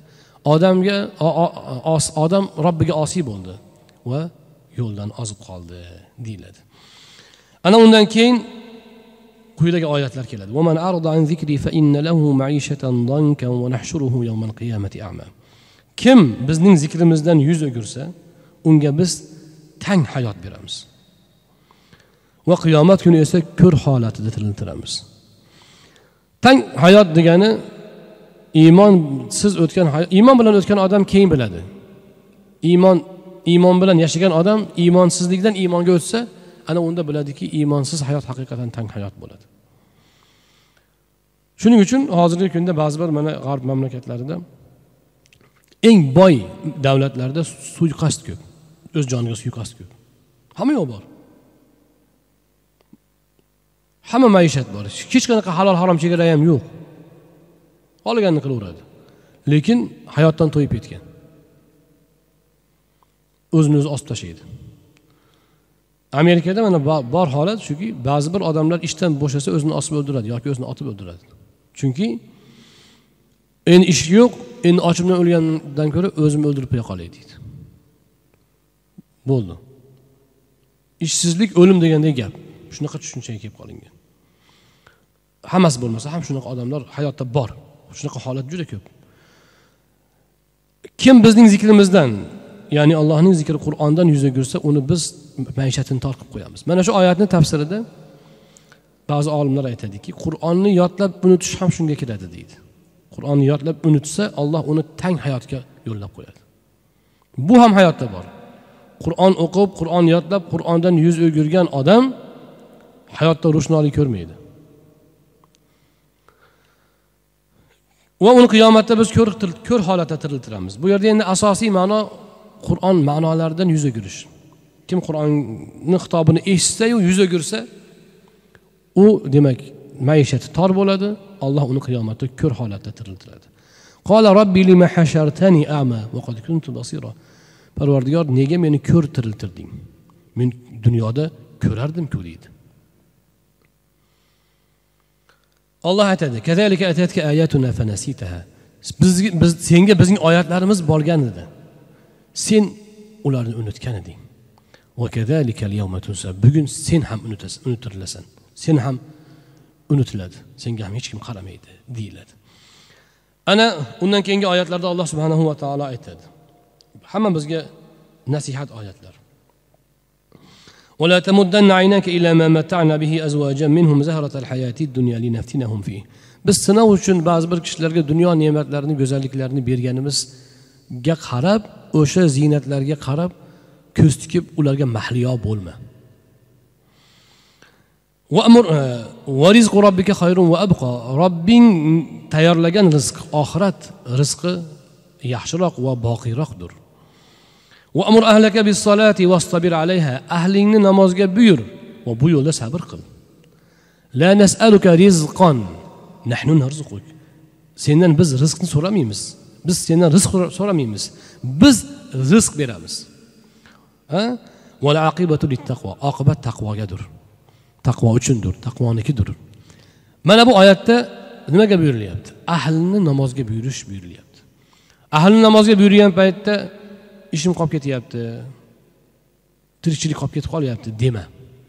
Odam Robbiga osiy bo'ldi va yo'ldan ozib qoldi deyiladi. Ana undan keyin quyidagi oyatlar keladi. Va man arada an zikri fa inna lahu ma'ishatan dankan va nahshuruhu yawmal qiyamati a'ma. Kim bizning zikrimizdan yuz o'girsa, unga biz tang hayot beramiz. Va qiyomat kuni esa ko'r holatida tiriltiramiz. Tang hayot degani iymonsiz o'tgan hayot, iymon bilan o'tgan odam keyin biladi. Iymon bilan yashagan odam iymonsizlikdan iymonga o'tsa, ana unda biladiki, iymonsiz hayot haqiqatan tang hayot bo'ladi. Shuning uchun hozirgi kunda ba'zi bir mana g'arb mamlakatlarida eng boy davlatlarda suiqasd ko'p. O'z joniga suiqasd ko'p. Hamma yo'q bor. Hamma maishat bor. Hech qanaqa halol harom chegara ham yo'q. Olganini qilaveradi. Lekin hayotdan to'yib ketgan. O'zini o'zi osib tashlaydi. Amerikada mana bor holat shuki, ba'zi bir odamlar ishdan bo'shasa o'zini osib o'ldiradi yoki o'zini otib o'ldiradi. Chunki endi ish yo'q, endi ochimdan o'lgandan ko'ra o'zimni o'ldirib qo'ya qolay deydi. Bo'ldi. Ishsizlik o'lim degandek gap. Shunaqa tushunchaga kelib qolingan. Hammasi bo'lmasa ham shunaqa odamlar hayotda bor. Shunaqa holat juda ko'p. Kim bizning zikrimizdan, ya'ni Allohning zikri Qur'ondan yuz o'girsa, uni biz maishatini tor qilib qo'yamiz. Mana shu oyatning tafsirida ba'zi olimlar aytadiki, Qur'onni yodlab unutish ham shunga kiradi deydi. Qur'onni yodlab unutsa, Alloh uni tang hayotga yo'llab qo'yadi. Bu ham hayotda bor. Qur'on o'qib, Qur'on yodlab, Qur'ondan yuz o'girgan odam hayotda ro'shnolik ko'rmaydi. Va uni qiyomatda biz ko'r holatda tiriltiramiz. Bu yerda endi asosiy ma'no Qur'on ma'nolaridan yuz o'girish. Kim Qur'onning xitobini eshitsa-yu yuz o'girsa, u demak maishati tor bo'ladi. Alloh uni qiyomatda ko'r holatda tiriltiradi. Qala robbi lima hashartani a'ma va qad kuntu basira. Parvardigor, nega meni ko'r tiriltirding? Men dunyoda ko'rardim-ku deydi. Alloh aytadi: "Kazalika atatka ayatuna fanasitaha." Biz senga bizning oyatlarimiz bo'lgan edi. Sen ularni unutgan eding. Va kazalika al-yawma tunsa. Bugun sen ham unutirasan. Sen ham unutiladi. Senga ham hech kim qaramaydi, deyiladi. Ana undan keyingi oyatlarda Alloh subhanahu va taolo aytadi. Hamma bizga nasihat oyatlar. ولا تمدن عيناك إلى ما متعنا به أزواجا منهم زهرة الحياة الدنيا لنفتنهم فيه. Biz sinov uchun ba'zi bir kishilarga dunyo ne'matlarini, go'zalliklarini berganimizga qarab, o'sha ziynatlarga qarab ko'z tikib ularga mahliyo bo'lma. Wa'mur wa rizqu robbika khayrun wa abqa. Robbing tayyorlagan rizq, oxirat rizqi yaxshiroq va boqiyroqdir. Wa'mur ahlaka bis-salati wastabir 'alayha. Ahlingni namozga buyur va bu yo'lda sabr qil. La nas'aluka rizqan, nahnu narzuquk. Sendan biz rizqni so'ramaymiz. Biz sendan rizq so'ramaymiz. Biz rizq beramiz. Wal aqibatu lit-taqvo. Oqibat taqvogadir. Taqvo uchundir, taqvonikidir. Mana bu oyatda nimaga buyurilyapti? Ahlni namozga buyurish buyurilyapti. Ahlni namozga buyurgan paytda ishim qolib ketyapti, tirikchilik qolib ketib qolyapti dema.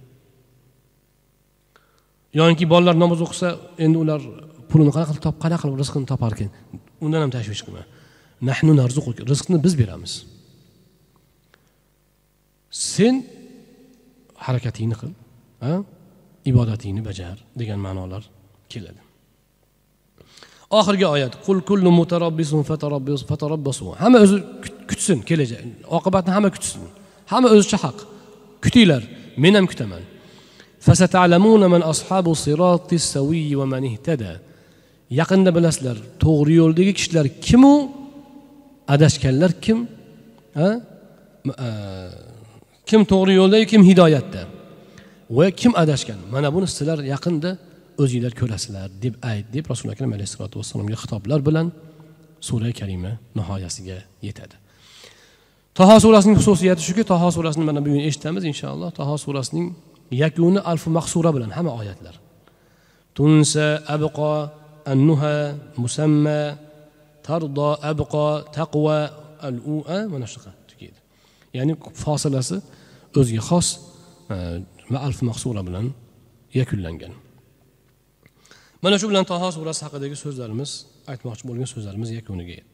Yo'inki bolalar namoz o'qisa, endi ular pulini qanaqa qilib rizqini topar ekan. Undan ham tashvish qilma. Nahnu narzuquk. Rizqni biz beramiz. Sen harakatingni qil, ibodatingni bajar degan ma'nolar keladi. oxirgi oyat qul kullu mutarabbisun fatarabbasu. Hamma o'zi kutsin kelajak. Oqibatni hamma kutsin. Hamma o'zicha haq. Kutinglar, men ham kutaman. Fasata'lamuna man ashabus siratis sawi va man ihtada. Yaqinda bilasizlar, to'g'ri yo'ldagi kishilar kim u? Adashganlar kim? Kim to'g'ri yo'lda, kim hidoyatda? Va kim adashgan? Mana buni sizlar yaqinda o'zingizlar ko'rasizlar deb ayt deb Rasululloh akram alayhisolatu vassalomga xitoblar bilan sura karima nihoyasiga yetadi. Taho surasining xususiyati shuki, Taho surasini mana bugun eshitamiz inshaalloh. Taho surasining yakuni alf maqsura bilan hamma oyatlar. Tunsa abqa annuha musamma tarda abqa taqwa al-ua mana shunaqa tugaydi. Ya'ni fosilasi o'ziga xos alf maqsura bilan yakunlangan. Mana shu bilan Taho surasi haqidagi so'zlarimiz, aytmoqchi bo'lgan so'zlarimiz yakuniga yetdi.